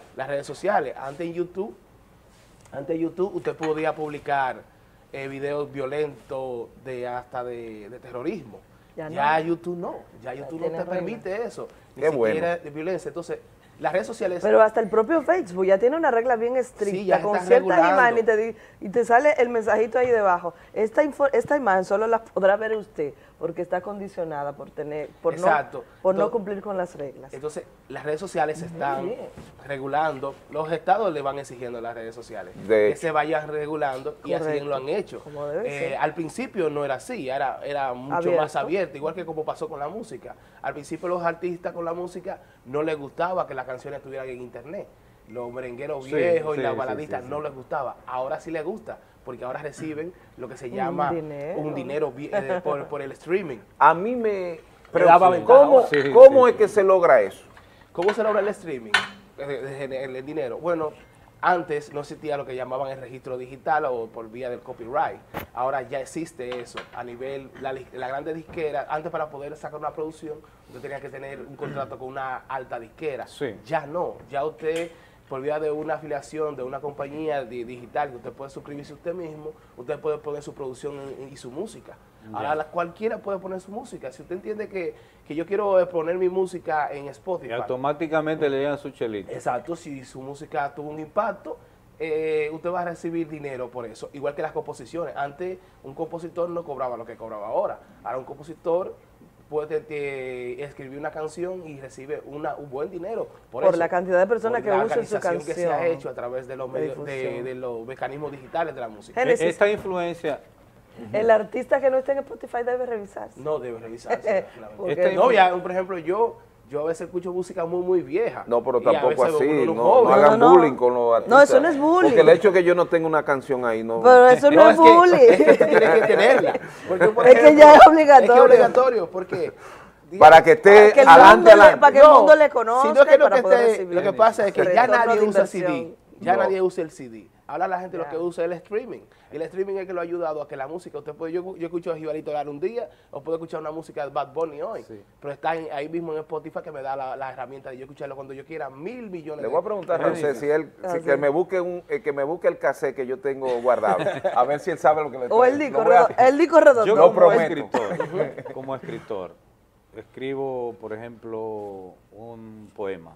las redes sociales. Antes en YouTube, antes en YouTube usted podía publicar eh, videos violentos de hasta de, de terrorismo. Ya, ya no. YouTube no, ya YouTube ya no te permite regla. Eso, ni Qué siquiera bueno. de violencia. Entonces, las redes sociales... Pero hasta el propio Facebook ya tiene una regla bien estricta, sí, ya con ciertas imágenes y te, y te sale el mensajito ahí debajo. Esta, info, esta imagen solo la podrá ver usted porque está condicionada por tener por, Exacto. no, por entonces, no cumplir con las reglas. Entonces, las redes sociales están regulando, los estados le van exigiendo a las redes sociales de que se vayan regulando. Correcto. Y así lo han hecho. Como debe eh, ser. Al principio no era así, era, era mucho abierto. más abierto, igual que como pasó con la música. Al principio los artistas con la música no les gustaba que las canciones estuvieran en internet. Los merengueros sí, viejos sí, y las baladistas sí, sí, no sí. les gustaba. Ahora sí les gusta, porque ahora reciben lo que se llama un dinero, un dinero eh, por, por el streaming. A mí me preocupa. Sí. ¿Cómo, sí, ¿cómo sí, es sí. que se logra eso? ¿Cómo se logra el streaming? El, el, el dinero. Bueno, antes no existía lo que llamaban el registro digital o por vía del copyright. Ahora ya existe eso a nivel, la, la grande disquera. Antes para poder sacar una producción, usted tenía que tener un contrato con una alta disquera. Sí. Ya no, ya usted... por vía de una afiliación de una compañía de, digital que usted puede suscribirse usted mismo, usted puede poner su producción y, y su música. Yeah. Ahora la, cualquiera puede poner su música. Si usted entiende que, que yo quiero poner mi música en Spotify. Y automáticamente le llegan su chelito. Exacto, si su música tuvo un impacto, eh, usted va a recibir dinero por eso. Igual que las composiciones. Antes un compositor no cobraba lo que cobraba ahora. Ahora un compositor puede te, escribir una canción y recibe una, un buen dinero por, por eso, la cantidad de personas que usan su canción que se ha hecho a través de los, medios, de, de los mecanismos digitales de la música. Génesis. Esta influencia... El artista que no esté en Spotify debe revisarse. No debe revisarse. Este, no, ya, por ejemplo, yo... Yo a veces escucho música muy, muy vieja. No, pero tampoco así, no, no, no hagan no, no. bullying con los artistas. No, eso no es bullying. Porque el hecho de que yo no tenga una canción ahí, no... Pero eso no, no es, es bullying. Que, es que tú tienes que tenerla. Porque, por es ejemplo, que ya es obligatorio. Es que es obligatorio, porque... Digamos, para que esté para que adelante, adelante. Le, para que el mundo le conozca, sino que lo, para que poder te, recibir. Lo que pasa es que ya nadie usa C D. Ya no. nadie usa el C D. Ahora la gente ya. lo que usa es el streaming. Y el streaming es que lo ha ayudado a que la música, usted puede, yo, yo escucho a Jibarito Lara un día, o puedo escuchar una música de Bad Bunny hoy, sí. pero está en, ahí mismo en Spotify que me da la, la herramienta de yo escucharlo cuando yo quiera, mil millones. Le voy a preguntar a José si él, si ah, que, sí. me busque un, eh, que me busque el cassette que yo tengo guardado, a ver si él sabe lo que le estoy O el disco, el disco redondo. Yo como prometo. escritor, como escritor, escribo, por ejemplo, un poema.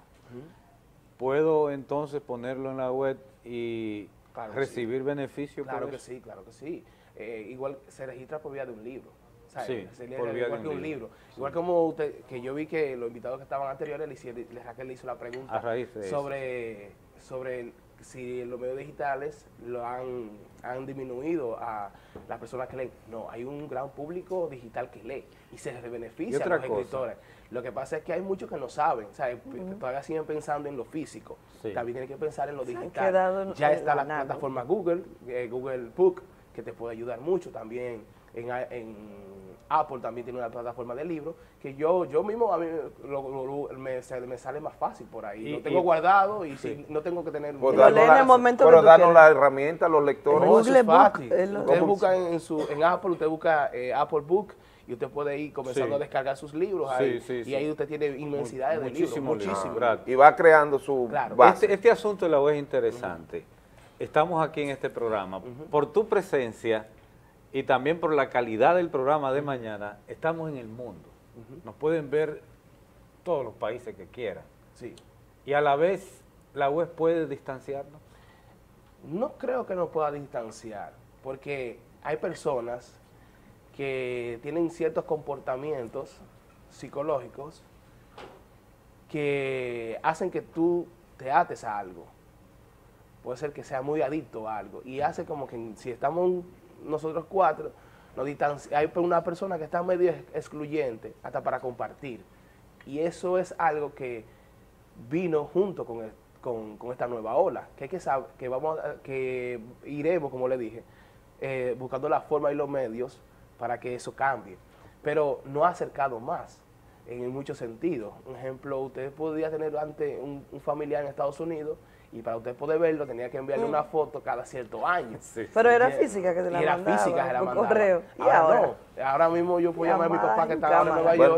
¿Puedo entonces ponerlo en la web y claro recibir sí. beneficios? Claro por que eso? sí, claro que sí. Eh, igual se registra por vía de un libro. ¿sabes? Sí, se por vía igual de que un un libro. libro. Igual Sí. como usted, que yo vi que los invitados que estaban anteriores, le, hicieron, le Raquel le hizo la pregunta a raíz de sobre, sobre el, si los medios digitales lo han, han disminuido a las personas que leen. No, hay un gran público digital que lee y se les beneficia a los cosa? escritores. Lo que pasa es que hay muchos que no saben, ¿sabes? Uh-huh. Todavía siguen pensando en lo físico. Sí. También tienen que pensar en lo digital. Ya está la nada. plataforma Google, eh, Google Book, que te puede ayudar mucho. También en, en Apple también tiene una plataforma de libros que yo yo mismo a mí lo, lo, lo, me, me sale más fácil por ahí. Y, lo tengo y, guardado y sí. si, no tengo que tener... Pues lo leen en el momento pero que danos la herramienta a los lectores. No, eso es fácil. Usted busca en, su, en Apple, usted busca eh, Apple Book y usted puede ir comenzando sí. a descargar sus libros ahí, sí, sí, y sí. ahí usted tiene inmensidades de libros, muchísimos. Ah, y va creando su claro. base. Este, este asunto de la web es interesante. Uh-huh. Estamos aquí en este programa. Uh-huh. Por tu presencia y también por la calidad del programa de mañana, estamos en el mundo. Uh-huh. Nos pueden ver todos los países que quieran. Sí. Y a la vez, ¿la web puede distanciarnos? No creo que nos pueda distanciar, porque hay personas que tienen ciertos comportamientos psicológicos que hacen que tú te ates a algo. Puede ser que sea muy adicto a algo. Y hace como que si estamos nosotros cuatro, nos distancia, hay una persona que está medio excluyente hasta para compartir. Y eso es algo que vino junto con, el, con, con esta nueva ola, que, hay que, saber, que, vamos a, que iremos, como le dije, eh, buscando la forma y los medios para que eso cambie, pero no ha acercado más en muchos sentidos. Un ejemplo, usted podía tener antes un, un familiar en Estados Unidos y para usted poder verlo tenía que enviarle mm. una foto cada cierto año. Sí, pero sí. era física que se la y mandaba. Era física que se la mandaba. Correo. ¿Y ahora, ahora? No, ahora mismo yo puedo llamar a mi papá que está ahora en Nueva bueno. York,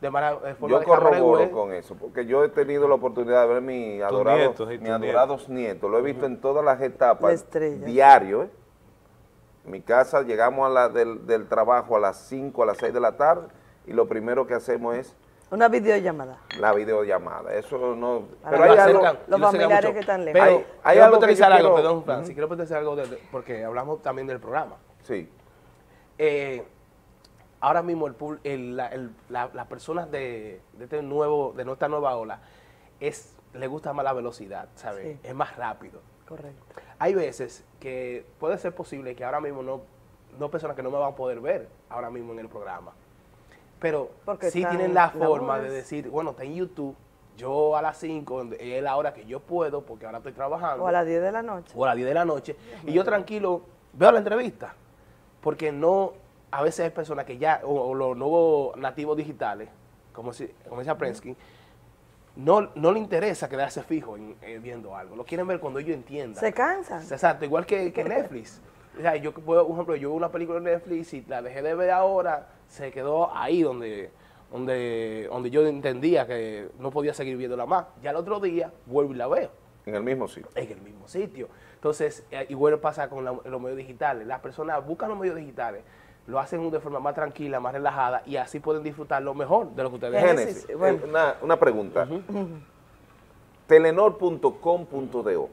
de, mara, de forma Yo de corroboro con eso, porque yo he tenido la oportunidad de ver mi adorado, nietos, sí, mis tus adorados nietos. Lo he visto en todas las La etapas, estrella. diario. ¿eh? En mi casa llegamos a la del, del trabajo a las cinco, a las seis de la tarde, y lo primero que hacemos es Una videollamada. la videollamada. Eso no... Para Pero hay algo... los familiares que están lejos. Pero Hay, hay quiero algo que yo puntualizar algo, quiero- perdón, Francis, Ujú. quiero puntualizar algo de- de- porque hablamos también del programa. Sí. Eh, ahora mismo el, pub- el- la- el- la- las personas de, de este nuevo, de nuestra nueva ola, es, le gusta más la velocidad, ¿sabes? Sí. Es más rápido. Correcto. Hay veces que puede ser posible que ahora mismo no, no personas que no me van a poder ver ahora mismo en el programa, pero Porque sí están tienen la forma de labores. decir, bueno, está en YouTube, yo a las cinco, es la hora que yo puedo, porque ahora estoy trabajando. O a las diez de la noche. O a las diez de la noche, y yo tranquilo veo la entrevista, porque no, a veces hay personas que ya, o, o los nuevos nativos digitales, como, si, como decía Prensky, no, no le interesa quedarse fijo en, eh, viendo algo, lo quieren ver cuando ellos entiendan. Se cansan. Exacto, igual que, que Netflix. O sea, yo puedo, por ejemplo, yo veo una película en Netflix y la dejé de ver ahora, se quedó ahí donde, donde, donde yo entendía que no podía seguir viéndola más. Ya el otro día vuelvo y la veo. En el mismo sitio. En el mismo sitio. Entonces, eh, igual pasa con la- los medios digitales. Las personas buscan los medios digitales, lo hacen de forma más tranquila, más relajada, y así pueden disfrutar lo mejor de lo que ustedes Génesis, eh, una, una pregunta. telenor punto com punto do.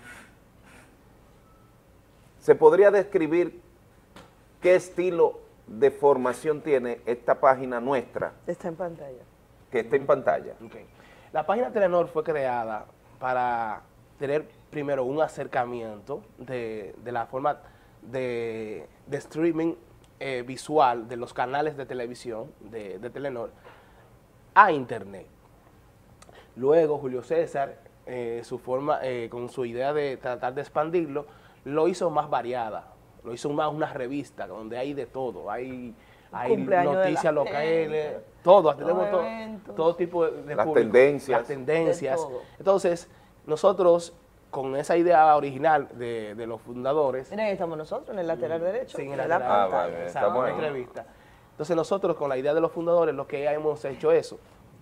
¿Se podría describir qué estilo de formación tiene esta página nuestra Está en pantalla. que está en pantalla? Ok. La página Telenor fue creada para tener primero un acercamiento de, de la forma de, de streaming eh, visual de los canales de televisión de, de Telenor a Internet. Luego Julio César, eh, su forma, eh, con su idea de tratar de expandirlo, lo hizo más variada, lo hizo más una revista donde hay de todo, hay, hay Cumpleaños de la noticias locales, gente, todo, tenemos los todo, eventos. todo tipo de, de Las público, tendencias. las tendencias. De todo. Entonces, nosotros, con esa idea original de, de los fundadores, Miren, ahí estamos nosotros en el lateral derecho. sí, en de la la lateral, Ah, pantalla. vale, exacto, estamos en ahí. la entrevista. Entonces, nosotros, con la idea de los fundadores, lo que hemos hecho eso,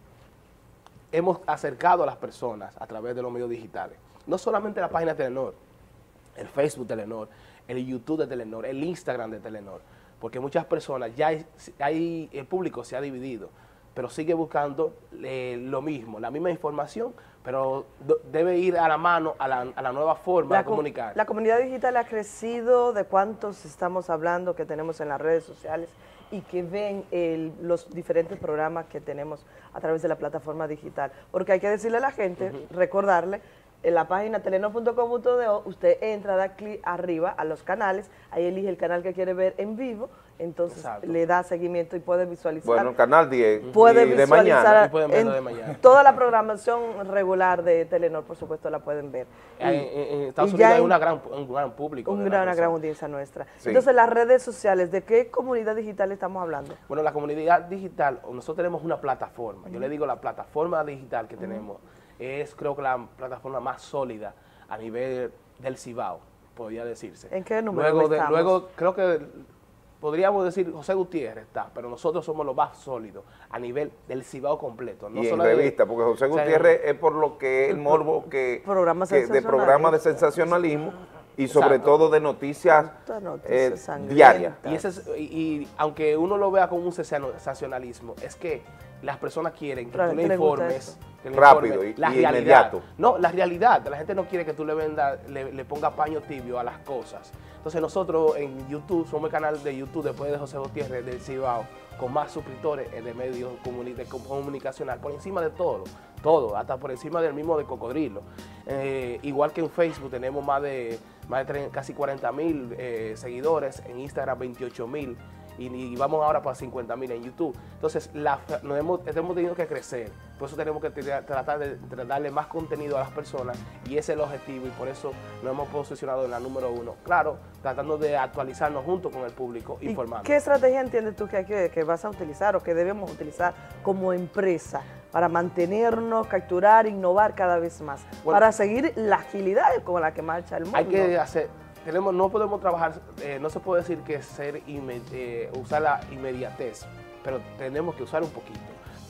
hemos acercado a las personas a través de los medios digitales. No solamente la página de Telenor, el Facebook de Telenor, el YouTube de Telenor, el Instagram de Telenor, porque muchas personas, ya hay, hay- el público se ha dividido, pero sigue buscando eh, lo mismo, la misma información, pero do- debe ir a la mano a la, a la nueva forma La, de com- comunicar. la comunidad digital ha crecido, de cuántos estamos hablando que tenemos en las redes sociales y que ven el- los diferentes programas que tenemos a través de la plataforma digital. Porque hay que decirle a la gente, recordarle, en la página telenor punto com punto do, usted entra, da clic arriba a los canales, ahí elige el canal que quiere ver en vivo, entonces Exacto. le da seguimiento y puede visualizar. Bueno, Canal diez Puede y de visualizar mañana. Y pueden verlo en de mañana. toda la programación regular de Telenor, por supuesto, la pueden ver. En, en- en Estados y Unidos ya hay en- una gran, un gran público. un de la gran, una gran persona. audiencia nuestra. Sí. Entonces, las redes sociales, ¿de qué comunidad digital estamos hablando? Bueno, la comunidad digital, nosotros tenemos una plataforma. Yo le digo la plataforma digital que tenemos es, creo que la plataforma más sólida a nivel del Cibao, podría decirse. ¿En qué número Luego, de- estamos? luego creo que podríamos decir José Gutiérrez está, pero nosotros somos los más sólidos a nivel del Cibao completo. No Y en solo de- revista, porque José o sea, Gutiérrez es por lo que el morbo que, Programa que de sensacional. programa de sensacionalismo y sobre Exacto. todo de noticias, Estas noticias eh, sangrientas. diarias. Y, ese es- y- y aunque uno lo vea como un sensacionalismo, es que las personas quieren que Claro, tú que le le gusta informes, eso. que le Rápido informes y- la y realidad. inmediato. No, la realidad. La gente no quiere que tú le venda, le, le ponga paño tibio a las cosas. Entonces nosotros en YouTube, somos el canal de YouTube después de José Gutiérrez del Cibao, con más suscriptores eh, de medios comuni- de com- comunicacional, por encima de todo, todo, hasta por encima del mismo de Cocodrilo. Eh, igual que en Facebook tenemos más de, más de tre- casi cuarenta mil eh, seguidores, en Instagram veintiocho mil, y, y vamos ahora para cincuenta mil en YouTube. Entonces, la, nos hemos, hemos tenido que crecer, por eso tenemos que tra- tratar de, de darle más contenido a las personas, y ese es el objetivo, y por eso nos hemos posicionado en la número uno. Claro, tratando de actualizarnos junto con el público, ¿Y informando. qué estrategia entiendes tú que, hay que, que vas a utilizar o que debemos utilizar como empresa para mantenernos, capturar, innovar cada vez más? Bueno, para seguir la agilidad con la que marcha el mundo. Hay que hacer, tenemos, no podemos trabajar, eh, no se puede decir que ser inme- eh, usar la inmediatez, pero tenemos que usar un poquito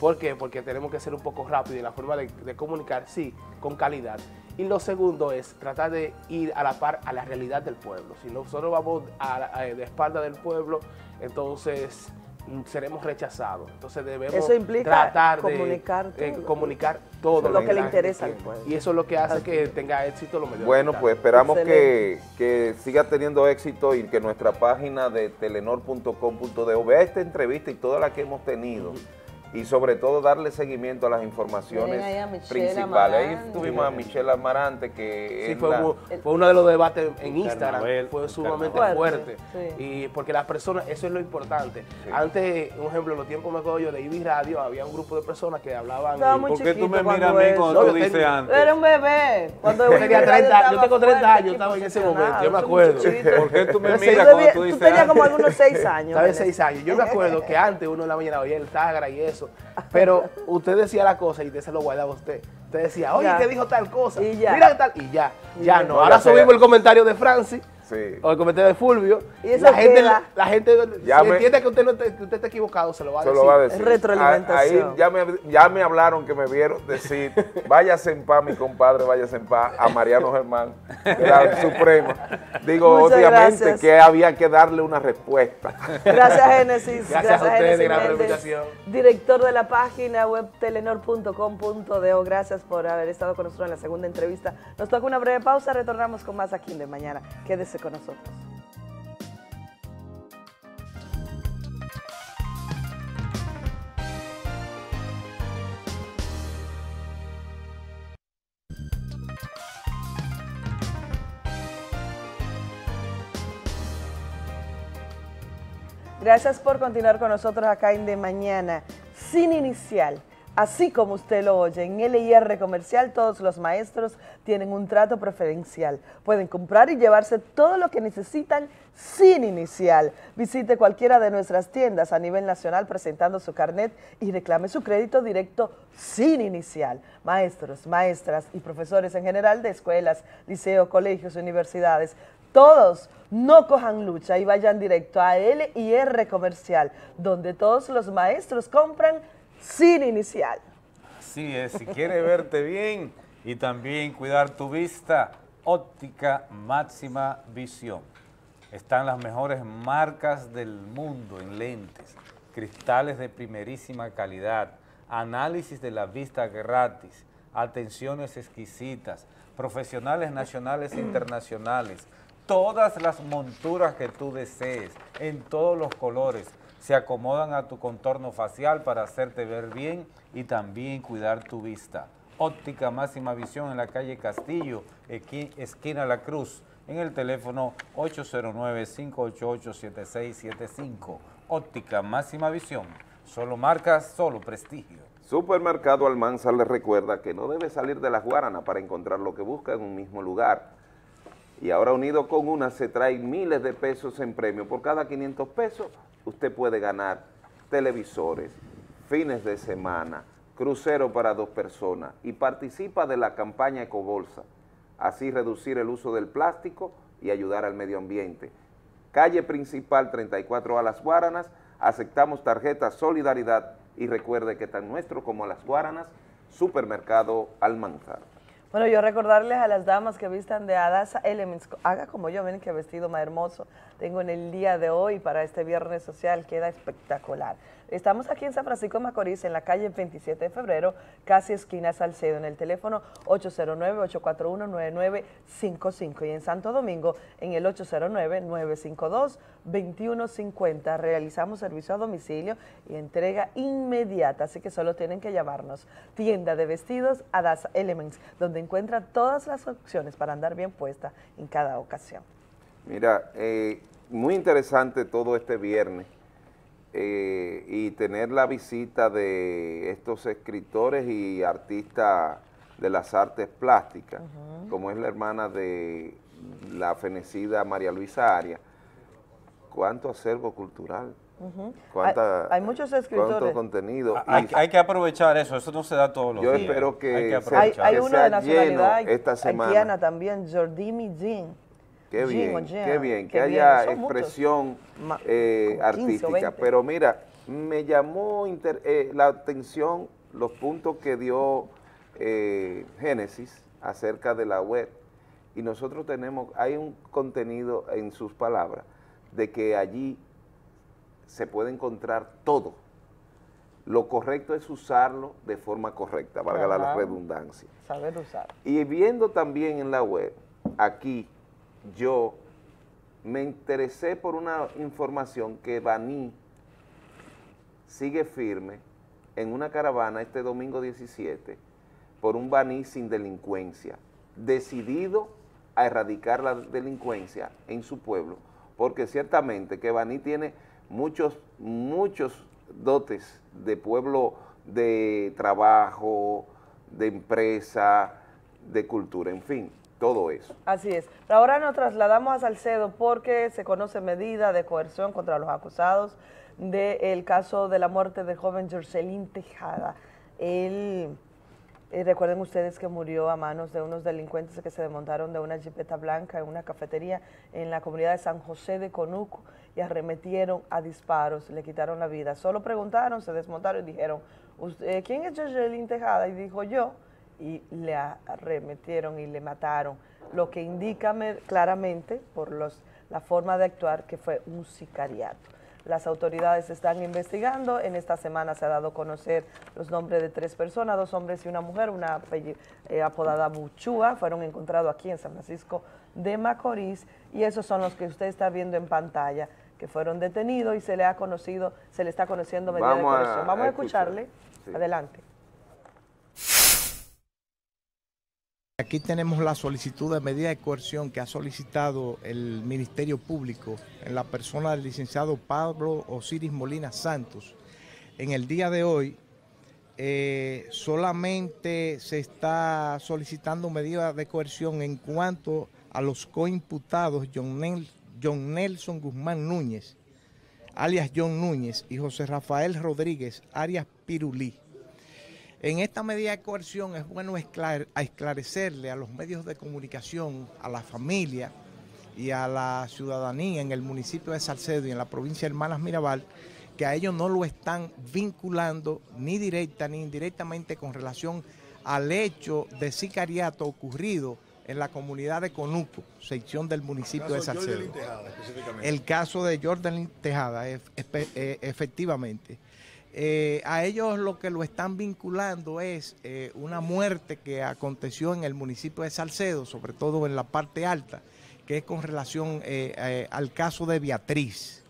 ¿Por qué? Porque tenemos que ser un poco rápido y la forma de, de comunicar, sí, con calidad. Y lo segundo es tratar de ir a la par a la realidad del pueblo. Si nosotros vamos a, a, a, de espalda del pueblo, entonces seremos rechazados. Entonces debemos eso implica tratar comunicar de todo. Eh, comunicar todo lo que le interesa al pueblo. Y eso es lo que hace que tenga éxito los medios. Bueno, pues esperamos que, que siga teniendo éxito y que nuestra página de telenor punto com punto do vea esta entrevista y todas las que hemos tenido. Y sobre todo darle seguimiento a las informaciones principales. Ahí tuvimos a Michelle Amarante, que sí, es fue, la, uno, fue uno de los debates en Instagram, Carnaval, fue sumamente Carnaval. fuerte, sí. Y porque las personas, eso es lo importante. Sí. Antes, un ejemplo, en los tiempos me acuerdo yo de I B I Radio, había un grupo de personas que hablaban. Estaba y, muy ¿por qué tú me chiquito miras a cuando mí cuando eso. tú No, dices antes? Era un bebé. Cuando Yo tenía treinta, yo tengo treinta fuerte, años, estaba en ese momento, yo me acuerdo. ¿Por qué tú me miras cuando tú dices? Tú tenías como algunos seis años. Estaba de seis años. Yo me acuerdo que antes uno en la mañana oía el Tagra y eso, pero usted decía la cosa y usted se lo guardaba a usted. Usted decía, oye, Ya. ¿qué dijo tal cosa? Y ya. Mira tal, y ya, Y ya ya. no. No, Ahora ya sea- subimos el comentario de Francis, Sí. o el comentario de Fulvio, Y eso la gente, queda. la gente Ya si me- entiende que usted, no te- que usted está equivocado, se lo va a Se decir. lo va a decir. Retroalimentación. A- Ahí ya me, ya me hablaron que me vieron decir, váyase en paz, mi compadre, váyase en paz, a Mariano Germán, de la Suprema. Digo, Muchas obviamente, gracias. que había que darle una respuesta. Gracias, Génesis. Gracias a ustedes, Génesis gran Méndez, invitación. director de la página web telenor punto com punto do. Gracias por haber estado con nosotros en la segunda entrevista. Nos toca una breve pausa, retornamos con más aquí de mañana. Quédese con nosotros. Gracias por continuar con nosotros acá en De Mañana. Sin inicial, así como usted lo oye, en L I R Comercial todos los maestros tienen un trato preferencial. Pueden comprar y llevarse todo lo que necesitan sin inicial. Visite cualquiera de nuestras tiendas a nivel nacional presentando su carnet y reclame su crédito directo sin inicial. Maestros, maestras y profesores en general de escuelas, liceos, colegios, universidades, todos no cojan lucha y vayan directo a L I R Comercial, donde todos los maestros compran sin inicial. Así es, si quieres verte bien y también cuidar tu vista, Óptica Máxima Visión. Están las mejores marcas del mundo en lentes, cristales de primerísima calidad, análisis de la vista gratis, atenciones exquisitas, profesionales nacionales e internacionales, todas las monturas que tú desees, en todos los colores, se acomodan a tu contorno facial para hacerte ver bien y también cuidar tu vista. Óptica Máxima Visión en la calle Castillo, esqui- esquina La Cruz, en el teléfono ocho cero nueve, cinco ocho ocho, siete seis siete cinco. Óptica Máxima Visión, solo marcas, solo prestigio. Supermercado Almanzar les recuerda que no debe salir de las Guaranas para encontrar lo que busca en un mismo lugar. Y ahora unido con una se trae miles de pesos en premio. Por cada quinientos pesos usted puede ganar televisores, fines de semana, crucero para dos personas y participa de la campaña Ecobolsa. Así reducir el uso del plástico y ayudar al medio ambiente. Calle principal treinta y cuatro a Las Guaranas, aceptamos tarjeta Solidaridad y recuerde que tan nuestro como Las Guaranas, Supermercado Almanzar. Bueno, yo recordarles a las damas que vistan de Adasa Elements, haga como yo, ven qué vestido más hermoso tengo en el día de hoy para este viernes social, queda espectacular. Estamos aquí en San Francisco de Macorís, en la calle veintisiete de febrero, casi esquina Salcedo, en el teléfono ocho cero nueve, ocho cuatro uno, nueve nueve cinco cinco y en Santo Domingo en el ocho cero nueve, nueve cinco dos, dos uno cinco cero. Realizamos servicio a domicilio y entrega inmediata, así que solo tienen que llamarnos. Tienda de vestidos Adasa Elements, donde encuentra todas las opciones para andar bien puesta en cada ocasión. Mira, eh, muy interesante todo este viernes. Eh, y tener la visita de estos escritores y artistas de las artes plásticas, uh-huh. como es la hermana de la fenecida María Luisa Arias. ¿Cuánto acervo cultural? Uh-huh. ¿Cuánta, hay, hay muchos escritores. ¿Cuánto contenido? Hay, hay que aprovechar eso, eso no se da todos los yo días. Yo espero que, hay, que se, hay, hay que uno sea de nacionalidad esta semana. haitiana también, Jordimi Jean. Qué bien, Jean, qué bien, qué que bien. haya Son expresión muchos, eh, quince o artística. veinte. Pero mira, me llamó inter, eh, la atención los puntos que dio eh, Génesis acerca de la web, y nosotros tenemos, hay un contenido en sus palabras de que allí se puede encontrar todo. Lo correcto es usarlo de forma correcta, valga la, la redundancia. Saber usar. Y viendo también en la web, aquí yo me interesé por una información que Baní sigue firme en una caravana este domingo diecisiete por un Baní sin delincuencia, decidido a erradicar la delincuencia en su pueblo, porque ciertamente que Baní tiene muchos, muchos dotes de pueblo de trabajo, de empresa, de cultura, en fin, todo eso. Así es. Pero ahora nos trasladamos a Salcedo porque se conoce medida de coerción contra los acusados del caso de la muerte del joven Jorcelín Tejada. Él, eh, recuerden ustedes que murió a manos de unos delincuentes que se desmontaron de una jipeta blanca en una cafetería en la comunidad de San José de Conuco y arremetieron a disparos, le quitaron la vida. Solo preguntaron, se desmontaron y dijeron, ¿quién es Jorcelín Tejada? Y dijo yo, y le arremetieron y le mataron, lo que indica claramente por los, la forma de actuar que fue un sicariato. Las autoridades están investigando. En esta semana se ha dado a conocer los nombres de tres personas, dos hombres y una mujer, una eh, apodada Buchúa, fueron encontrados aquí en San Francisco de Macorís, y esos son los que usted está viendo en pantalla, que fueron detenidos y se le ha conocido, se le está conociendo medida de coerción. Vamos a, a escucharle. Sí. Adelante. Aquí tenemos la solicitud de medida de coerción que ha solicitado el Ministerio Público en la persona del licenciado Pablo Osiris Molina Santos. En el día de hoy eh, solamente se está solicitando medida de coerción en cuanto a los coimputados John, Nel, John Nelson Guzmán Núñez, alias John Núñez, y José Rafael Rodríguez, alias Pirulí. En esta medida de coerción es bueno esclarecerle a los medios de comunicación, a la familia y a la ciudadanía en el municipio de Salcedo y en la provincia de Hermanas Mirabal, que a ellos no lo están vinculando ni directa ni indirectamente con relación al hecho de sicariato ocurrido en la comunidad de Conuco, sección del municipio de Salcedo. El caso de Jordan Tejada, efectivamente. Eh, a ellos lo que lo están vinculando es eh, una muerte que aconteció en el municipio de Salcedo, sobre todo en la parte alta, que es con relación eh, eh, al caso de Beatriz.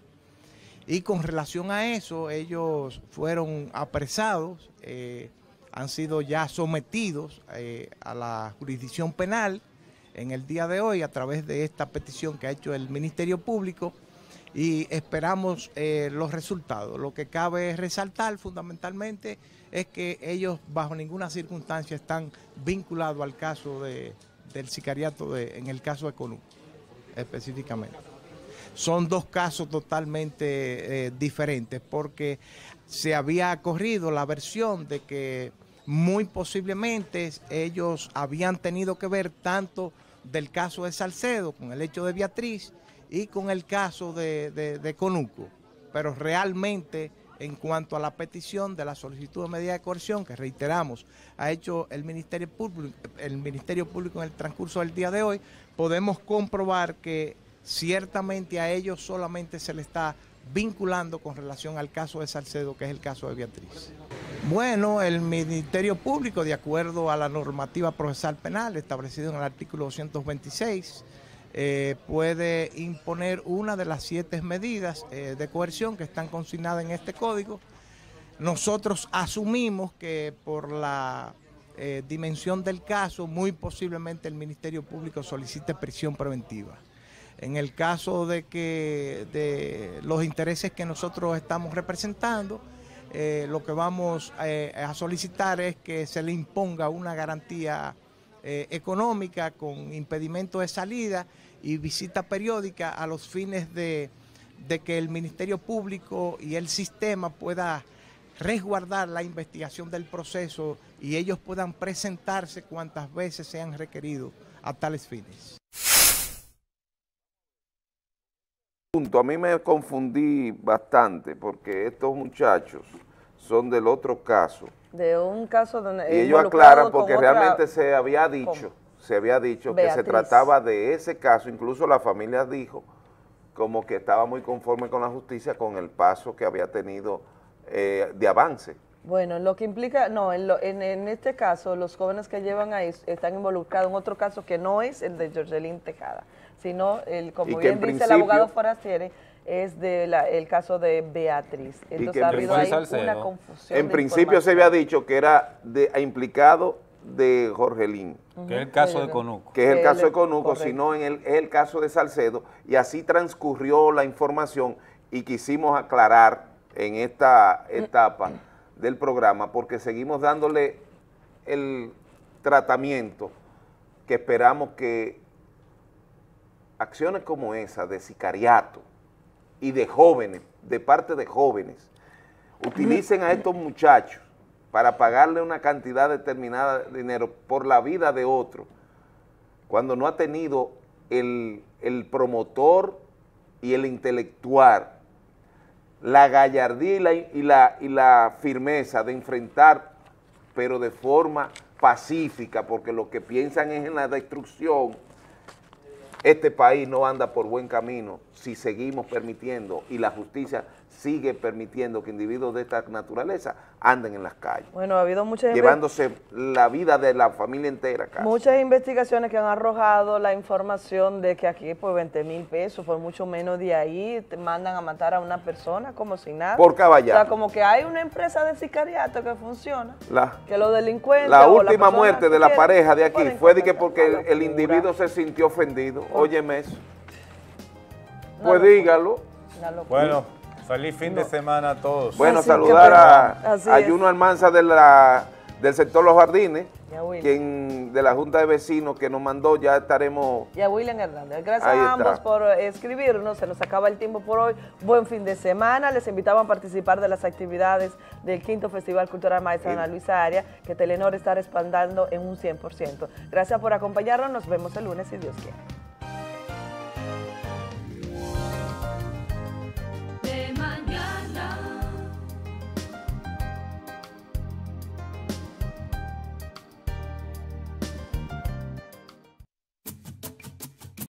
Y con relación a eso, ellos fueron apresados, eh, han sido ya sometidos eh, a la jurisdicción penal en el día de hoy a través de esta petición que ha hecho el Ministerio Público, y esperamos eh, los resultados. Lo que cabe resaltar fundamentalmente es que ellos bajo ninguna circunstancia están vinculados al caso de, del sicariato de, en el caso de Conuco específicamente. Son dos casos totalmente eh, diferentes, porque se había corrido la versión de que muy posiblemente ellos habían tenido que ver tanto del caso de Salcedo con el hecho de Beatriz y con el caso de, de, de Conuco, pero realmente en cuanto a la petición de la solicitud de medida de coerción que reiteramos ha hecho el Ministerio Público, el Ministerio Público en el transcurso del día de hoy, podemos comprobar que ciertamente a ellos solamente se le está vinculando con relación al caso de Salcedo, que es el caso de Beatriz. Bueno, el Ministerio Público, de acuerdo a la normativa procesal penal establecida en el artículo doscientos veintiséis, Eh, puede imponer una de las siete medidas eh, de coerción que están consignadas en este código. Nosotros asumimos que por la eh, dimensión del caso, muy posiblemente el Ministerio Público solicite prisión preventiva. En el caso de que de los intereses que nosotros estamos representando, eh, lo que vamos eh, a solicitar es que se le imponga una garantía Eh, económica con impedimento de salida y visita periódica a los fines de, de que el Ministerio Público y el sistema pueda resguardar la investigación del proceso y ellos puedan presentarse cuantas veces sean requeridos a tales fines. punto, a mí me confundí bastante porque estos muchachos son del otro caso. De un caso donde... Y ellos aclaran porque realmente se había dicho, se había dicho que se trataba de ese caso, incluso la familia dijo como que estaba muy conforme con la justicia con el paso que había tenido eh, de avance. Bueno, lo que implica, no, en, lo, en, en este caso los jóvenes que llevan ahí están involucrados en otro caso que no es el de Jorgelín Tejada, sino, el, como bien dice el abogado Forastieri, es de la, el caso de Beatriz. Entonces ha habido ahí una confusión. En principio se había dicho que era de, implicado de Jorgelín. Que es el caso de Conuco. Que es el caso de Conuco, sino en el, es el caso de Salcedo, y así transcurrió la información y quisimos aclarar en esta etapa del programa porque seguimos dándole el tratamiento que esperamos que acciones como esa de sicariato y de jóvenes, de parte de jóvenes, utilicen a estos muchachos para pagarle una cantidad determinada de dinero por la vida de otro, cuando no ha tenido el, el promotor y el intelectual la gallardía y la, y, la, y la firmeza de enfrentar, pero de forma pacífica, porque lo que piensan es en la destrucción. Este país no anda por buen camino si seguimos permitiendo y la justicia sigue permitiendo que individuos de esta naturaleza anden en las calles. Bueno, ha habido muchas llevándose la vida de la familia entera casi. Muchas investigaciones que han arrojado la información de que aquí por veinte mil pesos, por mucho menos de ahí, te mandan a matar a una persona como si nada. Por caballero. O sea, como que hay una empresa de sicariato que funciona, la, que los delincuentes... La última la muerte de la pareja de aquí fue de que porque el, el individuo se sintió ofendido. Óyeme eso. Pues dígalo. Bueno, feliz fin de semana a todos. Bueno, así saludar a, a Juno Almanza de la, del sector Los Jardines, quien de la Junta de Vecinos que nos mandó, ya estaremos... Y a William Hernández. Gracias a ambos por escribirnos, se nos acaba el tiempo por hoy. Buen fin de semana, les invitamos a participar de las actividades del quinto Festival Cultural Maestra Ana Luisa Arias, que Telenor está respaldando en un cien por ciento. Gracias por acompañarnos, nos vemos el lunes si Dios quiere.